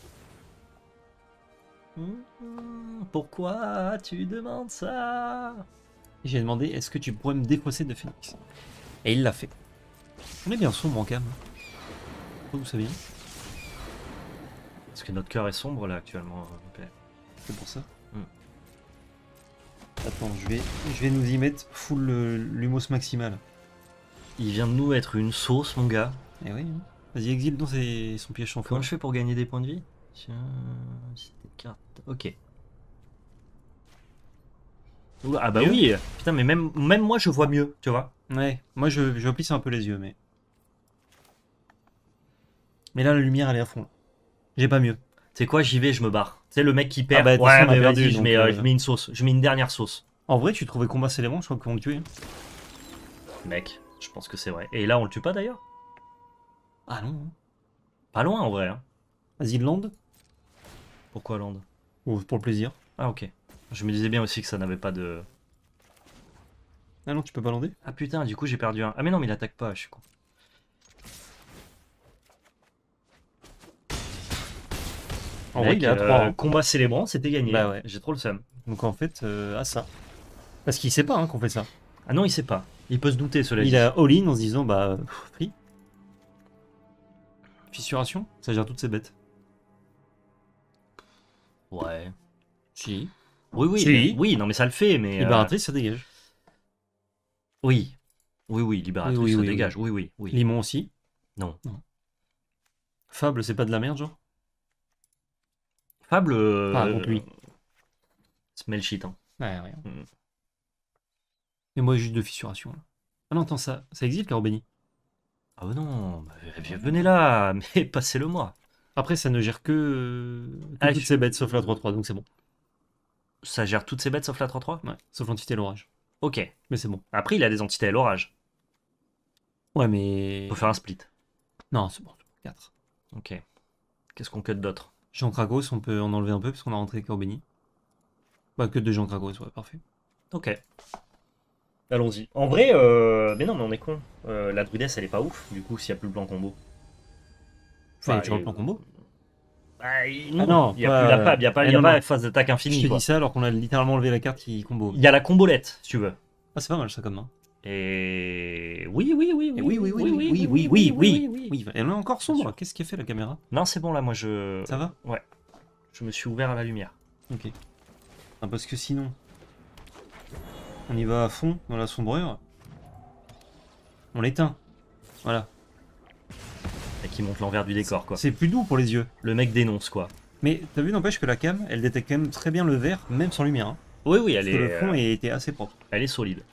Hmm, Pourquoi tu demandes ça? J'ai demandé, est-ce que tu pourrais me défausser de Phoenix? Et il l'a fait. On est bien sombre en cam. Vous savez, Parce que notre cœur est sombre là actuellement. euh, c'est pour ça. Hmm. Attends, je vais, je vais nous y mettre full euh, l'humos maximal. Il vient de nous mettre une sauce, mon gars. Eh oui. hein. Vas-y, exile dans ses- son piège en fois. Comment je fais pour gagner des points de vie? Tiens, c'était carte. Ok. Ouh, Ah bah Mieux oui. Putain, mais même, même moi je vois mieux, tu vois. Ouais, moi je, je plisse un peu les yeux, mais. Mais là, la lumière, elle est à fond. là. J'ai pas mieux. C'est quoi, j'y vais, je me barre. C'est le mec qui perd. Ah bah, de toute ouais, façon, on a mais perdu, vas-y, je donc, mets, euh, euh, je mets une sauce. Je mets une dernière sauce. En vrai, tu trouvais combat célébrant, je crois qu'on le tuait. hein. Mec, je pense que c'est vrai. Et là, on le tue pas d'ailleurs? Ah non. hein. Pas loin en vrai. Hein. Vas-y, land. Pourquoi Land? Ou pour le plaisir. Ah ok. Je me disais bien aussi que ça n'avait pas de... Ah non, tu peux pas lander. Ah putain, du coup j'ai perdu un... Ah mais non, mais il attaque pas, je suis con. En vrai, Mec, il est à euh, trois. hein. combat célébrant, c'était gagné. Bah ouais. J'ai trop le seum. Donc en fait, euh, à ça. Parce qu'il sait pas hein, qu'on fait ça. Ah non, il sait pas. Il peut se douter, cela Il dit. a all-in en se disant, bah, pff, free. Fissuration, ça gère toutes ses bêtes. Ouais. Si. Oui, oui. Si. mais- Oui, non mais ça le fait, mais... euh, Libératrice, ça dégage. Oui. Oui, oui, libératrice, Oui, oui, ça oui, dégage. Oui, oui, oui. Limon aussi. Non. Fable, c'est pas de la merde, genre. Fable... euh, Ah, contre lui. Smell shit, hein. Ouais, rien. Mm. Et moi, juste de fissuration. Là. Ah non, attends, ça, ça existe, Carobéni. Ah bah non, bah, venez là, mais passez-le moi. Après, ça ne gère que, euh, que Ah, toutes je- ces bêtes, sauf la trois trois, donc c'est bon. Ça gère toutes ses bêtes sauf la trois trois? Ouais, sauf l'entité l'orage. Ok. Mais c'est bon. Après, il a des entités à l'orage. Ouais, mais. On peut faire un split. Non, c'est bon. quatre. Ok. Qu'est-ce qu'on cut d'autre? Jean Krakos, on peut en enlever un peu, parce qu'on a rentré Carobéni. Bah, que de Jean Krakos, ouais, parfait. Ok. Allons-y. En vrai, euh... mais non, mais on est con. Euh, la druidesse, elle est pas ouf, du coup, s'il y a plus le plan combo. Enfin, Enfin, tu vois et- le plan combo. Ah, il- non, Ah non, il y a pas- plus la fab, il y a pas, eh il y a non, pas non. la phase d'attaque Je infinie, te quoi. dis ça alors qu'on a littéralement enlevé la carte qui combo. Il y a la combolette, si tu veux. Ah, c'est pas mal ça comme main. Et oui, oui, oui, oui, Et oui, oui, oui, oui, oui, oui, oui, oui, oui. Elle est encore sombre. sûr. Qu'est-ce qui a fait la caméra? Non, c'est bon là, moi je, Ça va? je me suis ouvert à la lumière. Ok. Ah, parce que sinon, on y va à fond dans la sombrure. On l'éteint. Voilà. Et qui monte l'envers du décor, quoi. C'est plus doux pour les yeux. Le mec dénonce, quoi. Mais t'as vu, n'empêche que la cam, elle détecte quand même très bien le vert, même sans lumière. hein. Oui, oui, elle Parce que est, le fond euh, était assez propre. elle est solide.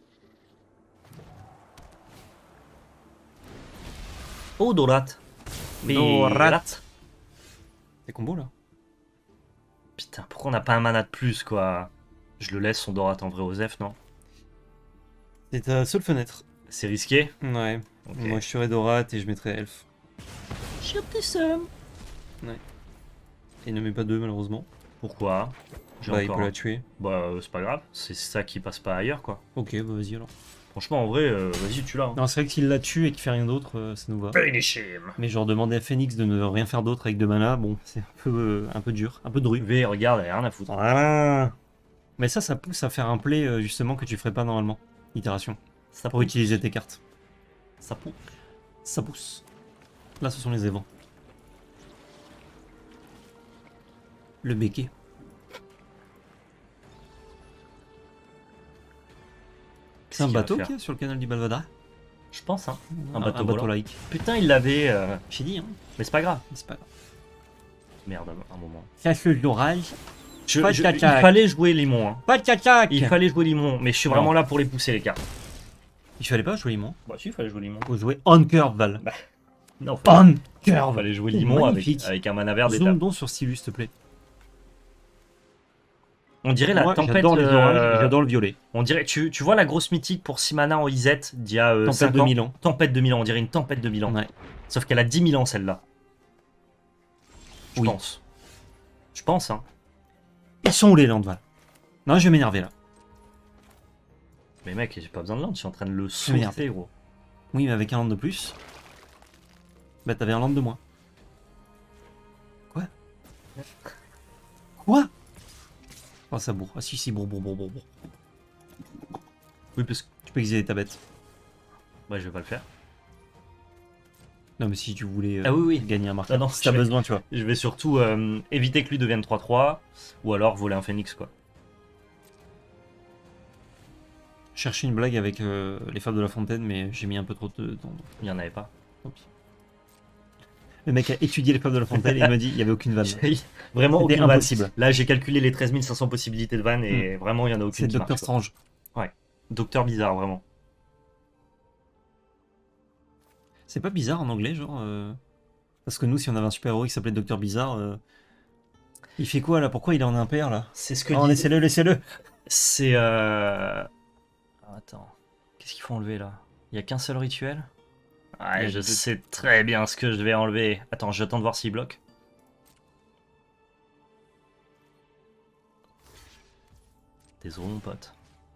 Oh, Dorat. Dorat. C'est combo là. Putain, pourquoi on n'a pas un mana de plus, quoi? Je le laisse, son Dorat en vrai Osef, non? C'est ta seule fenêtre. C'est risqué? Ouais. Ok. Moi je serais Dorat et je mettrais Elf. J'ai un petit seum. Et ne met pas deux malheureusement. Pourquoi? J'ai Bah, il encore peut un- la tuer. Bah, euh, c'est pas grave. C'est ça qui passe pas ailleurs, quoi. Ok, bah vas-y alors. Franchement, en vrai, euh, vas-y, tu l'as. Hein. Non, c'est vrai que s'il la tue et qu'il fait rien d'autre, euh, ça nous va. Finish him. Mais genre demander à Phoenix de ne rien faire d'autre avec deux mana, bon, c'est un peu, euh, un peu dur, un peu dru. V, regarde, elle a rien à foutre. Voilà. Mais ça, ça pousse à faire un play euh, justement que tu ferais pas normalement. Itération. Ça Pour pousse. utiliser tes cartes. Ça pousse. Ça pousse. Là, ce sont les évents. Le béquet. C'est un qu'il va bateau faire qu'il y a sur le canal du Balvada. Je pense, hein. Un Un, bateau un bateau volant. laïque. Putain, il l'avait. euh, J'ai dit, hein. Mais c'est pas grave. Mais c'est pas grave. Merde, un moment. Ça se l'orage. Je, Pas de je- il cacac. fallait jouer Limon. Hein. Pas de cacac. Il fallait jouer Limon, mais je suis Non. vraiment là pour les pousser, les cartes. Il fallait pas jouer Limon. Bah, si, il fallait jouer Limon. Faut jouer on curve, Val. Non, On il curve. fallait jouer Limon avec, Magnifique. avec un mana vert Zoom d'étape. donc sur Stylus, s'il te plaît. On dirait la Moi, tempête. j'adore les euh, oranges, j'adore le violet. On dirait, tu, tu vois la grosse mythique pour six mana en I Z d'il y a euh, Tempête cinq de ans. Milan. Tempête de Milan, on dirait une tempête de Milan. Ouais. Sauf qu'elle a dix mille ans celle-là. Je Oui. pense. Je pense, hein. Ils sont où les Landval? Non, je vais m'énerver là. Mais mec, j'ai pas besoin de land, je suis en train de le m'énerve. sauter, gros. Oui, mais avec un land de plus. Bah, t'avais un land de moins. Quoi? Quoi? Oh, ça bourre. Ah, si, si, bourre, bourre, bourre, bourre. bourre. Oui, parce que. Tu peux exiler ta bête. Ouais, je vais pas le faire. Non, mais si tu voulais euh, Ah oui, oui. gagner un marqueur, Ah non, si t'as je vais- besoin, tu vois. Je vais surtout euh, éviter que lui devienne trois trois, ou alors voler un phénix, quoi. Chercher une blague avec euh, les Fables de la Fontaine, mais j'ai mis un peu trop de temps. donc Il y en avait pas. tant pis. Le mec a étudié les Fables de la Fontaine et il m'a dit il y avait aucune vanne. Vraiment C'était aucune vanne. impossible. Là, j'ai calculé les treize mille cinq cents possibilités de vanne et vraiment, il y en a aucune C'est qui Docteur marche, quoi. Strange. Docteur bizarre, vraiment. C'est pas bizarre en anglais, genre euh, parce que nous, si on avait un super-héros qui s'appelait Docteur Bizarre, euh, il fait quoi là? Pourquoi il est en impair là? C'est ce que Oh, dit- laissez-le, laissez-le. C'est. Euh... Attends. Qu'est-ce qu'il faut enlever là? Il y a qu'un seul rituel? Il y Ouais, a je deux- sais très bien ce que je vais enlever. Attends, j'attends de voir s'il bloque. Désolé, mon pote.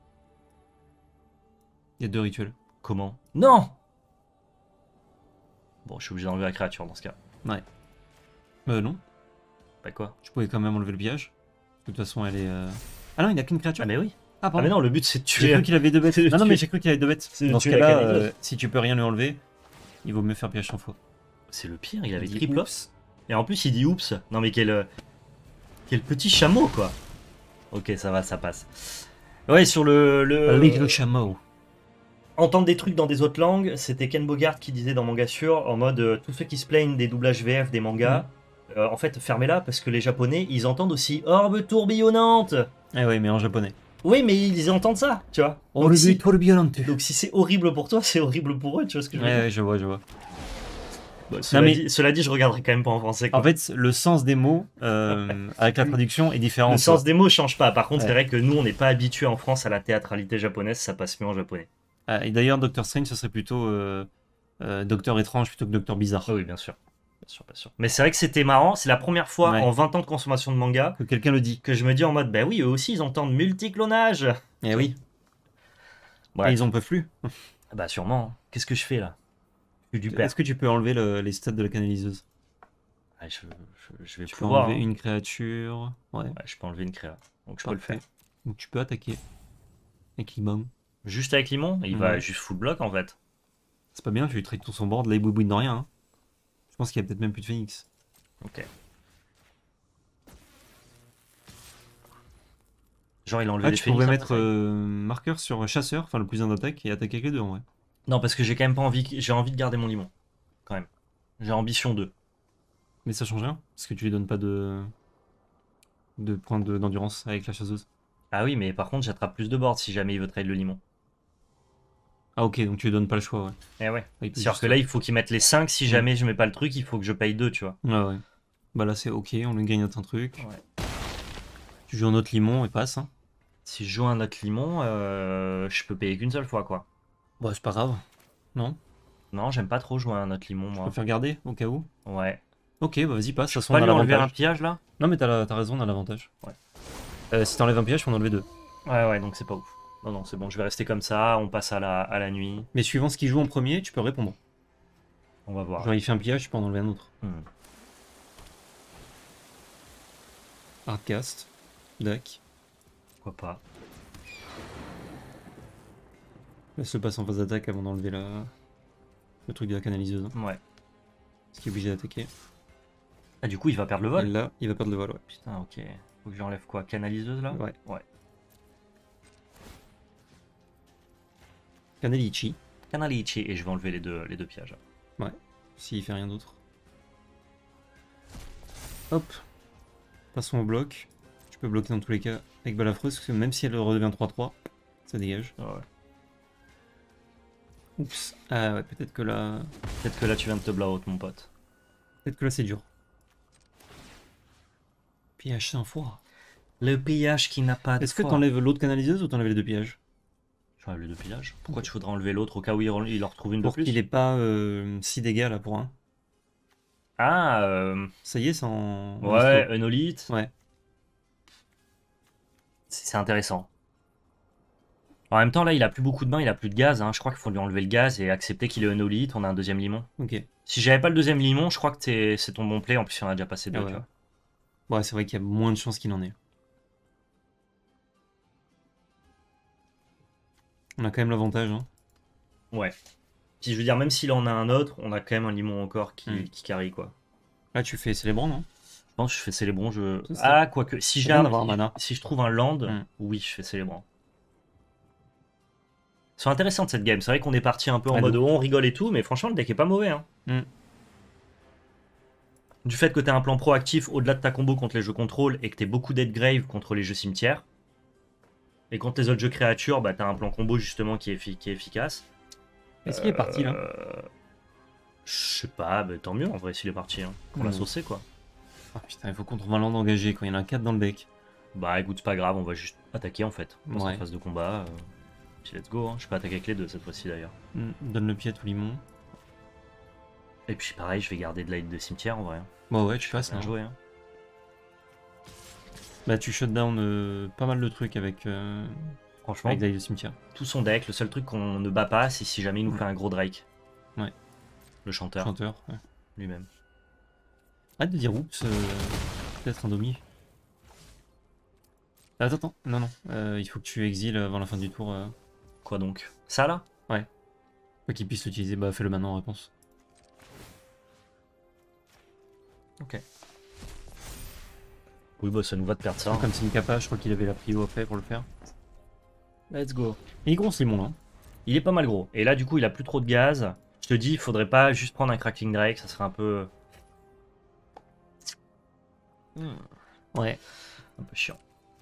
Il y a deux rituels. Comment? Non! Bon, je suis obligé d'enlever la créature dans ce cas. Euh, non. Bah quoi? Je pouvais quand même enlever le piège. De toute façon, elle est. euh, Ah non, il n'a qu'une créature. Ah, mais oui! Ah, Ah, pardon. mais non, le but c'est de J'ai tuer. cru qu'il avait deux bêtes. C'est de Non, non, mais tuer. j'ai cru qu'il avait deux bêtes. C'est de Dans ce tuer la cas-là, canaliseuse. euh, si tu peux rien lui enlever, il vaut mieux faire piège cent fois. C'est le pire, il avait Il dit triple oups. Et en plus, il dit oups. Non, mais quel, euh, quel petit chameau, quoi. Ok, ça va, ça passe. Ouais, sur le. le... Avec le chameau. Entendre des trucs dans des autres langues, c'était Ken Bogart qui disait dans Manga Sur, en mode euh, tous ceux qui se plaignent des doublages V F des mangas, euh, en fait, fermez-la parce que les japonais, ils entendent aussi orbe tourbillonnante. Eh oui, mais en japonais. Oui, mais ils entendent ça, tu vois. Oh, Donc, le si, but tourbillonnante. donc si c'est horrible pour toi, c'est horrible pour eux, tu vois ce que je veux Ouais, dire. ouais, je vois, je vois. Bon, cela, mais- dit, cela dit, je regarderai quand même pas en français. quoi. En fait, le sens des mots euh, avec la traduction est différent. Le tu sens des mots change pas. Par contre, Ouais. c'est vrai que nous, on n'est pas habitué en France à la théâtralité japonaise, ça passe mieux en japonais. vois. Ah, et d'ailleurs, Doctor Strange, ce serait plutôt euh, euh, Docteur étrange plutôt que Docteur bizarre. Ah oui, bien sûr. Bien sûr, bien sûr. Mais c'est vrai que c'était marrant, c'est la première fois Ouais. en vingt ans de consommation de manga Que quelqu'un le dit. que je me dis en mode, bah oui, eux aussi, ils entendent multiclonage. Eh oui. Ouais. Et ils en peuvent plus. Ah bah sûrement. Qu'est-ce que je fais là? Je suis du père. Est-ce que tu peux enlever le- les stats de la canaliseuse? Ah, je, je- je vais Tu peux pouvoir. enlever hein. une créature. Ouais. Ouais, je peux enlever une créa. Donc je peux le Parfait. faire. Donc tu peux attaquer. Avec Limon. Juste avec Limon, il va Ouais. juste full block en fait. C'est pas bien, tu lui trades tout son board, là il boubouine de rien. hein. Je pense qu'il y a peut-être même plus de Phoenix. Ok. Genre il a enlevé Ah, les tu phénix, pouvais hein, mettre ça. euh, marqueur sur chasseur, enfin le plus un d'attaque, et attaquer avec les deux en vrai. Non, parce que j'ai quand même pas envie. J'ai envie de garder mon Limon. Quand même. J'ai ambition deux. Mais ça change rien, parce que tu lui donnes pas de, de points de- d'endurance avec la chasseuse. Ah oui, mais par contre, j'attrape plus de board si jamais il veut trade le Limon. Ah ok, donc tu lui donnes pas le choix, ouais. Eh ouais. Il peut C'est-à-dire juste- que là, il faut qu'il mette les cinq. Si jamais je mets pas le truc, il faut que je paye deux, tu vois. Ouais, ouais. Bah là c'est ok, on lui gagne un truc. Ouais. Tu joues un autre limon et passe. Hein. Si je joue un autre Limon, euh, je peux payer qu'une seule fois, quoi. Bah c'est pas grave. Non, Non, j'aime pas trop jouer un autre Limon, je moi. peux faire garder au cas où. Ouais. Ok, bah vas-y, passe. De toute façon, Pas on a lui enlever un l'avantage. pillage là? Non mais t'as la- t'as raison, on a l'avantage. Ouais. Euh, si t'enlèves un piège, on en enlever deux. Ouais, ouais, donc c'est pas ouf. Non, non, c'est bon, je vais rester comme ça, on passe à la, à la nuit. Mais suivant ce qu'il joue en premier, tu peux répondre. On va voir. Genre il fait un pillage, tu peux en enlever un autre. Hmm. Hardcast. Deck. Pourquoi pas. Laisse le passe en phase d'attaque avant d'enlever la... le truc de la canaliseuse. Hein. Ouais. Ce qui est obligé d'attaquer. Ah, du coup, il va perdre le vol. Et là, il va perdre le vol, ouais. Putain, ok. Faut que j'enlève quoi? Canaliseuse là? Ouais. Ouais. Canalici. Canalici, et je vais enlever les deux, les deux pièges. Ouais. S'il fait rien d'autre. Hop. Passons au bloc. Tu peux bloquer dans tous les cas avec Balafreuse, parce que même si elle redevient trois trois, ça dégage. Ah ouais. Oups. Ah ouais, peut-être que là... Peut-être que là, tu viens de te blow out, mon pote. Peut-être que là, c'est dur. Pillage cent fois. Le pillage qui n'a pas de Est-ce que foi. t'enlèves l'autre canaliseuse ou t'enlèves les deux pillages? J'enlève les deux pillages. Pourquoi tu voudrais enlever l'autre au cas où il, il en retrouve une de Pour plus? qu'il ait pas euh, six dégâts là pour un. Ah, euh... Ça y est, c'est en... en ouais, histo. Unolite. Ouais. C'est intéressant. En même temps, là, il a plus beaucoup de mains, il a plus de gaz. Hein. Je crois qu'il faut lui enlever le gaz et accepter qu'il est Unolite. On a un deuxième limon. Ok. Si j'avais pas le deuxième limon, je crois que c'est ton bon play. En plus, il en a déjà passé deux. Ah ouais. Tu vois. Ouais, c'est vrai qu'il y a moins de chances qu'il en ait. On a quand même l'avantage. Hein. Ouais. Si je veux dire, même s'il en a un autre, on a quand même un limon encore qui, Mm. qui carry quoi. Là, tu fais célébrant, non? Je pense que je fais célébrant. Je... C'est ça. Ah, quoique. Si C'est j'ai bien un... d'avoir un mana. si je trouve un land, Mm. oui, je fais célébrant. C'est intéressant cette game. C'est vrai qu'on est parti un peu en Ah, mode de oh, on rigole et tout, mais franchement, le deck est pas mauvais. Hein. Mm. Du fait que tu as un plan proactif au-delà de ta combo contre les jeux contrôle et que tu as beaucoup dead grave contre les jeux cimetières. Et contre les autres jeux créatures, bah, tu as un plan combo justement qui est, effi- qui est efficace. Est-ce qu'il est parti là? Euh, Je sais pas, bah, tant mieux en vrai s'il est parti. Hein. Pour Mm. la saucer quoi. Ah putain, il faut qu'on trouve un land engagé quand il y en a quatre dans le deck. Bah écoute, c'est pas grave, on va juste attaquer en fait. Dans Ouais. cette phase de combat. euh, Puis let's go. Hein. Je peux attaquer avec les deux cette fois-ci d'ailleurs. Mm. Donne le pied à tout limon. Et puis pareil, je vais garder de l'aide de cimetière en vrai. Hein. Bon, ouais, tu passes. Bien Hein. joué. Hein. Bah, tu shutdown euh, pas mal de trucs avec, euh, Franchement, avec Daï de cimetière. tout son deck, le seul truc qu'on ne bat pas, c'est si jamais il nous Ouais. fait un gros Drake. Ouais. Le chanteur Chanteur. Ouais. lui-même. Arrête de dire oups, euh, peut-être un domi. Attends, attends, non, non, euh, il faut que tu exiles avant la fin du tour. Euh, Quoi donc? Ça là? pas qu'il puisse l'utiliser, bah fais-le maintenant en réponse. Ok. Oui, bah ça nous va de perdre ça. Comme c'est une capa, je crois qu'il avait la prio après pour le faire. Let's go. Et il est gros ce limon là. Il est pas mal gros. Et là, du coup, il a plus trop de gaz. Je te dis, il faudrait pas juste prendre un Crackling Drake, ça serait un peu. Hmm, Ouais. un peu chiant.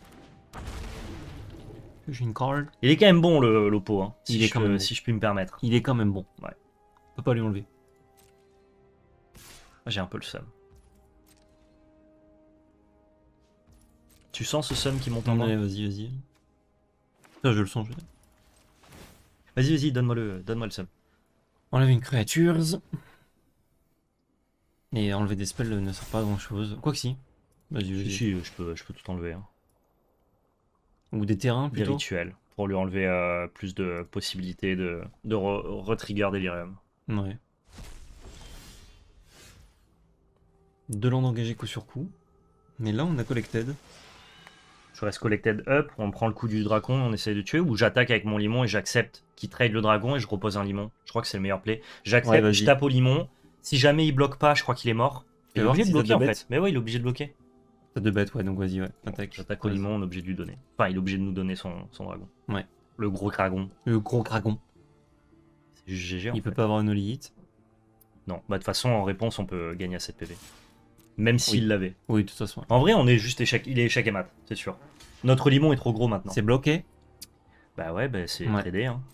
J'ai une card. Il est quand même bon le l'Oppo, hein, si, Il est je quand peux- même bon. si je puis me permettre. Il est quand même bon. Ouais. On peut pas lui enlever. J'ai un peu le seum. Tu sens ce seum qui monte en moi? Ouais, vas-y, vas-y. Ça, je le sens, je veux dire. Vas-y, vas-y, donne-moi le, donne-moi le seum. Enlever une créature. Et enlever des spells ne sert pas à grand chose. Quoi que si. Vas-y, Si, vas-y. si, je peux, je peux tout enlever. Hein. Ou des terrains Des plutôt. rituels, pour lui enlever euh, plus de possibilités de, de re- retrigger Delirium. Ouais. Deux landes engagées coup sur coup. Mais là, on a collected. Je reste collected up, on prend le coup du dragon, on essaye de tuer, ou j'attaque avec mon limon et j'accepte qu'il trade le dragon et je repose un limon. Je crois que c'est le meilleur play. Ouais, J'accepte, vas-y. je tape au limon. Si jamais il bloque pas, je crois qu'il est mort. Il Fais est voir obligé de si t'as bloquer en deux fait. bêtes. Mais ouais, il est obligé de bloquer. T'as deux bêtes, ouais, donc vas-y, ouais. Attaque. J'attaque au Vas-y. limon, on est obligé de lui donner. Enfin, il est obligé de nous donner son, son dragon. Ouais. Le gros dragon. Le gros dragon. C'est juste G G en Il peut fait. pas avoir une holy hit. Non, bah de toute façon, en réponse, on peut gagner à sept P V. Même s'il Oui. l'avait. Oui, de toute façon. En vrai, on est juste échec. Il est échec et mat, c'est sûr. Notre limon est trop gros maintenant. C'est bloqué. Bah ouais, bah c'est Ouais. tradé. Hein.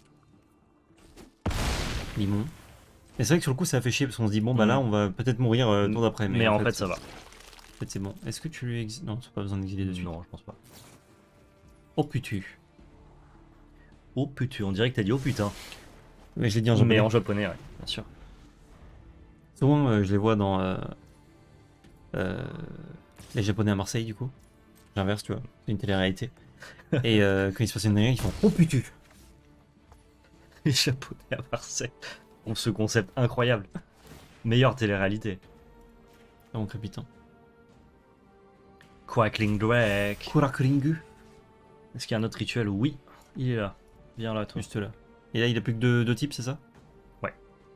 Limon. Et c'est vrai que sur le coup, ça a fait chier parce qu'on se dit, bon, bah Mm. là, on va peut-être mourir euh, le tour d'après. Mais, en fait, ça va. En fait, c'est bon. Est-ce que tu lui exiles? Non, c'est pas besoin d'exiler dessus. Non, je pense pas. Oh putu. Oh putain, on dirait que t'as dit oh putain. Mais je l'ai dit en japonais. Mais en japonais, ouais, bien sûr. Souvent, euh, je les vois dans euh, euh, les japonais à Marseille, du coup. J'inverse, tu vois. C'est une télé-réalité. Et euh, quand il se passe une dinguerie, ils font oh putain. Échappé à Marseille. On ce concept incroyable. Meilleure télé-réalité. Vraiment crépitant. Quackling Drake. Kurakringu. Est-ce qu'il y a un autre rituel? Oui, il est là. Viens là, toi. Juste là. Et là, il a plus que deux, deux types, c'est ça? Ouais.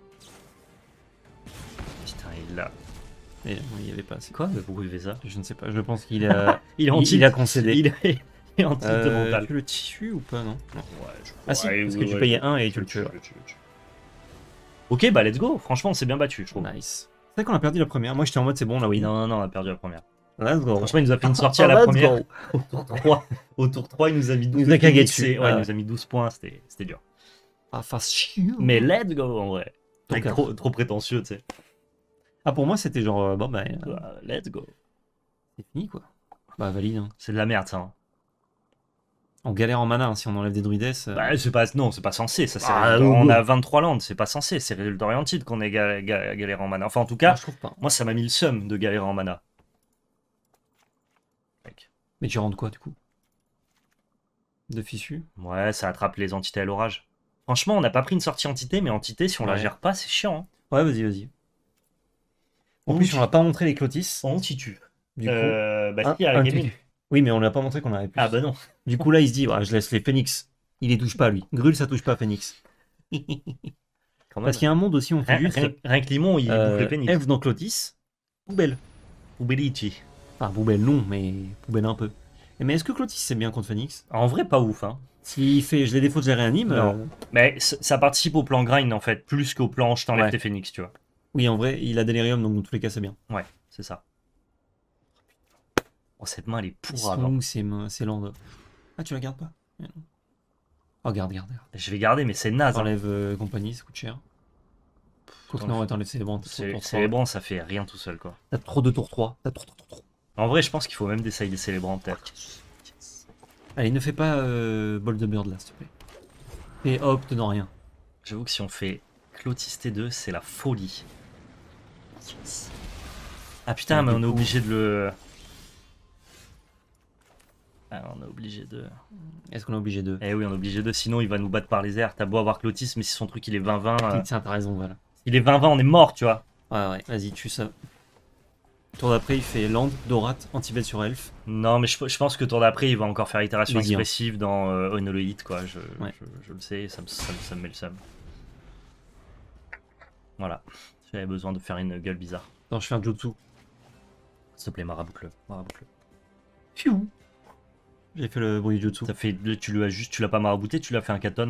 Putain, il est là. Et non, il y avait pas. C'est Quoi? Mais pourquoi il fait ça? Je ne sais pas. Je pense qu'il a. Il est en il, tilt. il a concédé. Il est, il est en tilt Euh, mental. tu le tissu ou pas, non? Non. Ouais, je... Ah si, ouais, parce ouais, que tu ouais, payais je- un et je tu le tue, tues. je le tue, je le tue. Ok, bah let's go. Franchement, on s'est bien battu, je trouve. Nice. C'est vrai qu'on a perdu la première. Moi, j'étais en mode c'est bon, là, oui. Non, non, non, on a perdu la première. Let's go. Franchement, il nous a fait une sortie à la Let's première. go. Au tour trois, au tour trois, il nous a mis douze Il nous a cagué points. dessus. Ouais, Ah il ouais. nous a mis douze points, c'était c'était dur. Ah, face chiant. Mais let's go en vrai. Tour Mec, quatre. trop, trop prétentieux, tu sais. Ah, pour moi, c'était genre, euh, bon, bah, euh, Bah, let's go. c'est fini, quoi. Bah, valide. Hein. C'est de la merde, ça. Hein. On galère en mana, hein, si on enlève des druides. euh, Bah, c'est pas, non, c'est pas censé. Ça, c'est Ah, résultat- oh, on oh. a vingt-trois landes, c'est pas censé. C'est résultat oriented qu'on est ga- ga- galéré en mana. Enfin, en tout moi, cas, je trouve pas. moi, ça m'a mis le seum de galérer en mana. Mec. Mais tu rentres quoi, du coup? De fichu? Ouais, ça attrape les entités à l'orage. Franchement, on n'a pas pris une sortie entité, mais entité, si on la Ouais. gère pas, c'est chiant. Hein. Ouais, vas-y, vas-y. En On plus, tue. on n'a pas montré les clotis. On t'y tue. Du coup. Euh, bah, Ah, si, à la un gaming. truc. Oui, mais on n'a pas montré qu'on avait plus. Ah, bah non. Du coup, là, il se dit, ouais, je laisse les phénix. Il les touche pas, lui. Grul, ça touche pas Phoenix. Quand même. Parce qu'il y a un monde aussi, on fait Rien, juste. rien- rien que Limon, il euh, bouffe les pénis. F dans Clotis, poubelle. Uberici. Enfin, poubelle, non, mais poubelle un peu. Et mais est-ce que Clotis c'est bien contre Phoenix? En vrai, pas ouf. Hein. S'il fait je les défauts, je les réanime. Non. euh, Mais c- ça participe au plan grind, en fait, plus qu'au plan je t'enlève Ouais. tes phénix, tu vois. Oui, en vrai, il a Delirium, donc dans tous les cas, c'est bien. Ouais, c'est ça. Oh, cette main, elle est Ils pourrave. sont hein. où ces mains, ces landes? Ah, tu la gardes pas? Mais non. Oh, garde, garde, garde. Je vais garder, mais c'est naze. hein. T'enlèves euh, compagnie, ça coûte cher. Quoique non, ouais, t'enlèves Célébrant. t'as trop de C'est tour c'est trois. les bons, ça fait rien tout seul, quoi. T'as trop de tour trois. T'as trop, trop, trop, trop. En vrai, je pense qu'il faut même d'essayer des célébrants, peut-être. Allez, ne fais pas euh, Ball de Bird là, s'il te plaît. Et opte dans rien. J'avoue que si on fait Clotis T deux, c'est la folie. Ah putain, Ouais, mais du on est coup- obligé de le... Ah, on est obligé de... Est-ce qu'on est obligé de. Eh oui, on est obligé de, sinon il va nous battre par les airs. T'as beau avoir Clotis, mais si son truc il est vingt vingt... euh, Tiens, t'as raison, voilà. Il est vingt vingt, on est mort, tu vois. Ouais, ouais, vas-y, tue ça. Tour d'après, il fait Land, Dorat, Anti-Bet sur Elf. Non, mais je, je pense que tour d'après, il va encore faire itération Vas-y, hein. expressive dans euh, Unholy, quoi. Je, Ouais. je, je le sais, ça me, ça, me- ça me met le seum. Voilà. J'avais besoin de faire une gueule bizarre. Attends, je fais un Jutsu. S'il te plaît, maraboucle. Maraboucle. Fiou. J'ai fait le bruit du Jutsu. T'as fait, tu lui as juste, tu l'as pas marabouté, tu l'as fait un katon.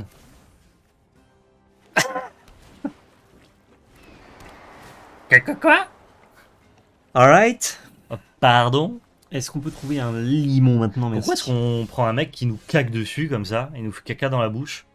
Quoi? Alright. Oh, pardon? Est-ce qu'on peut trouver un limon maintenant, merci? Pourquoi est-ce qu'on prend un mec qui nous caque dessus comme ça, et nous fait caca dans la bouche?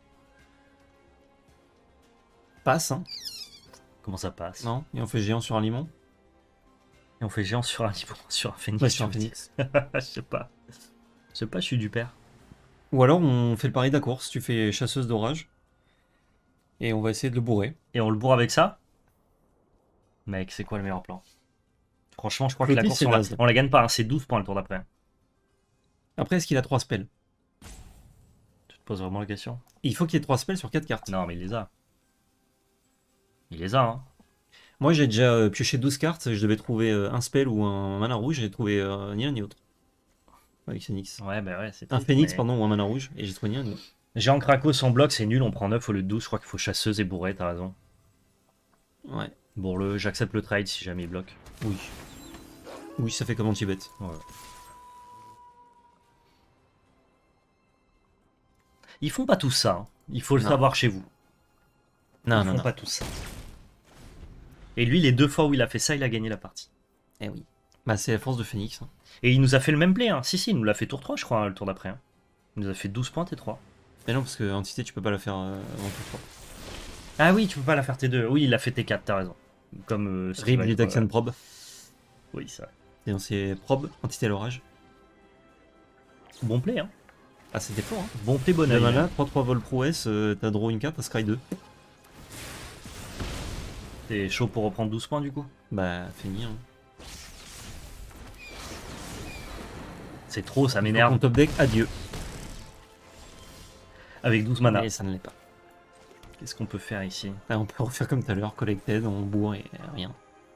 passe, hein? Comment ça passe? Non? Et on fait géant sur un limon? Et on fait géant sur un limon, sur un phénix. Ouais, sur un je veux dire. phénix. Je sais pas. Je sais pas, je suis du père. Ou alors on fait le pari de la course, tu fais chasseuse d'orage. Et on va essayer de le bourrer. Et on le bourre avec ça? Mec, c'est quoi le meilleur plan? Franchement, je crois que la Clotis, course, c'est on la, naze. on la gagne pas, hein, c'est douze points le tour d'après. Après, est-ce qu'il a trois spells? Tu te poses vraiment la question? Il faut qu'il y ait trois spells sur quatre cartes. Non, mais il les a. Il les a, hein. Moi, j'ai déjà euh, pioché douze cartes, je devais trouver euh, un spell ou un mana rouge, j'ai trouvé euh, ni l'un ni l'autre. Avec Phoenix. Ouais, bah ouais, c'est Un triste, Phoenix, mais- pardon, ou un mana rouge, et j'ai trouvé ni l'un ni l'autre. Géant Krakos en bloc, c'est nul, on prend neuf au lieu de douze. Je crois qu'il faut chasseuse et bourrée, t'as raison. Ouais, Bourre-le, j'accepte le trade si jamais il bloque. oui. Oui, ça fait comme anti-bet. Ouais. Ils font pas tout ça, hein. Il faut le Non. savoir chez vous. Non, Ils non, font non. pas tout ça. Et lui, les deux fois où il a fait ça, il a gagné la partie. Eh oui. Bah, c'est la force de Phoenix. hein. Et il nous a fait le même play, hein. Si, si, il nous l'a fait tour trois, je crois, hein, le tour d'après. hein. Il nous a fait douze points T trois. Mais non, parce que entité, tu peux pas la faire euh, avant tout trois. Ah oui, tu peux pas la faire T deux. Oui, il a fait T quatre, t'as raison. Comme. Euh, ce qui Rib va du être, Daxian euh, Probe. Oui, ça. Et on c'est probe, entité à l'orage. Bon play, hein. Ah, c'était fort, hein. Bon play, bon Le oeil. mana, trois trois vol prouesse, euh, t'as draw une carte, t'as scry deux. T'es chaud pour reprendre douze points du coup? Bah, fini, hein. C'est trop, ça Mon m'énerve. top deck, adieu. Avec douze mana. Et ça ne l'est pas. Qu'est-ce qu'on peut faire ici? Ah, on peut refaire comme tout à l'heure, collected, on bourre et rien.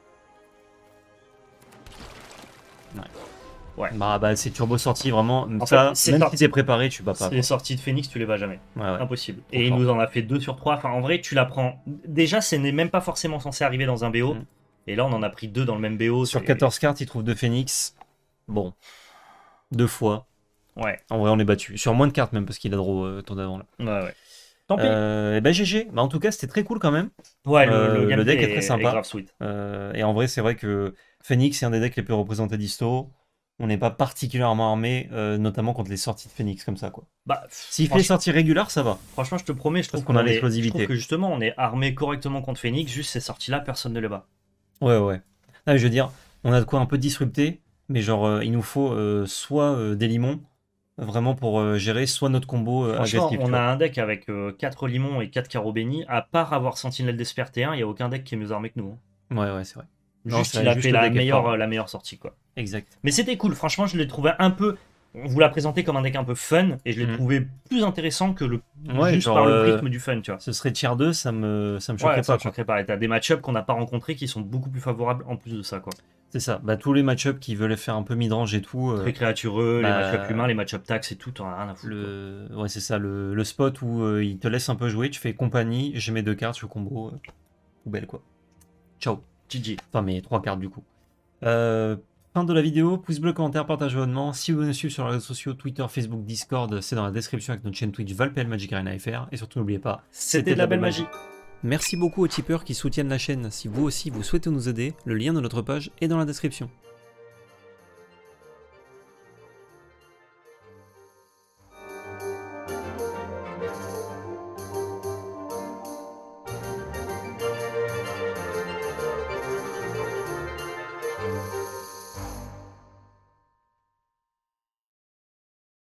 Ouais. Ouais. Bah, bah c'est turbo sorti vraiment. En Ça, fait, c'est même sorti- si t'es préparé, tu bats pas. Les sorties de Phoenix, tu les vas jamais. Ouais, ouais. Impossible. Trop Et il fort. nous en a fait deux sur trois. Enfin, en vrai, tu la prends. Déjà, ce n'est même pas forcément censé arriver dans un B O. Mm. Et là, on en a pris deux dans le même B O. Sur c'est- quatorze cartes, il trouve deux Phoenix. Bon. Deux fois. Ouais, En vrai, on est battu. Sur moins de cartes même, parce qu'il a draw euh, tour d'avant là. ouais, ouais. Tant pis. Euh, et ben G G. Bah, en tout cas, c'était très cool quand même. ouais, le, euh, le le gameplay deck est très sympa. grave sweet. Euh, et en vrai, c'est vrai que Phoenix, c'est un des decks les plus représentés d'Histo. On n'est pas particulièrement armé, euh, notamment contre les sorties de Phoenix comme ça, quoi. Bah, S'il fait les franchement, sorties régulières, ça va. franchement, je te promets, je trouve Trouve qu'on a est- l'explosivité. Je trouve que justement, on est armé correctement contre Phoenix. Juste ces sorties-là, personne ne les bat. Ouais, ouais. Non, mais je veux dire, on a de quoi un peu disrupter, mais genre, euh, il nous faut euh, soit euh, des limons, vraiment pour euh, gérer, soit notre combo euh, Franchement, agressif. on tu a vois. un deck avec quatre limons et quatre carreaux bénis. À part avoir Sentinelle d'Esper T un, il n'y a aucun deck qui est mieux armé que nous. hein. Ouais, ouais, c'est vrai. Non, Juste, c'est il vrai, a juste fait le la deck est meilleure, fort. la meilleure sortie, quoi. Exact. Mais c'était cool, franchement, je l'ai trouvé un peu. On vous l'a présenté comme un deck un peu fun, et je l'ai Mm. trouvé plus intéressant que le. Ouais, juste genre, par le euh, rythme du fun, tu vois. Ce serait tier deux, ça me, ça me choquerait Ouais, ça pas. me quoi. choquerait pas. Et t'as des match-ups qu'on n'a pas rencontrés qui sont beaucoup plus favorables en plus de ça, quoi. C'est ça. Bah, tous les match-ups qui veulent faire un peu midrange et tout. euh, Très créatureux, bah, les match-ups humains, les match-up tax et tout, t'en as rien à foutre. quoi. le... Ouais, c'est ça. Le, le spot où euh, il te laisse un peu jouer, tu fais compagnie, j'ai mes deux cartes, je combo. Euh, poubelle, quoi. Ciao. G G. Enfin, mes trois cartes du coup. Euh, fin de la vidéo, pouce bleu, commentaire, partage, abonnement. Si vous voulez nous suivre sur les réseaux sociaux, Twitter, Facebook, Discord, c'est dans la description avec notre chaîne Twitch Valpel Magic Arena F R. Et surtout, n'oubliez pas, C'était de la belle magie. Merci beaucoup aux tipeurs qui soutiennent la chaîne. Si vous aussi vous souhaitez nous aider, le lien de notre page est dans la description.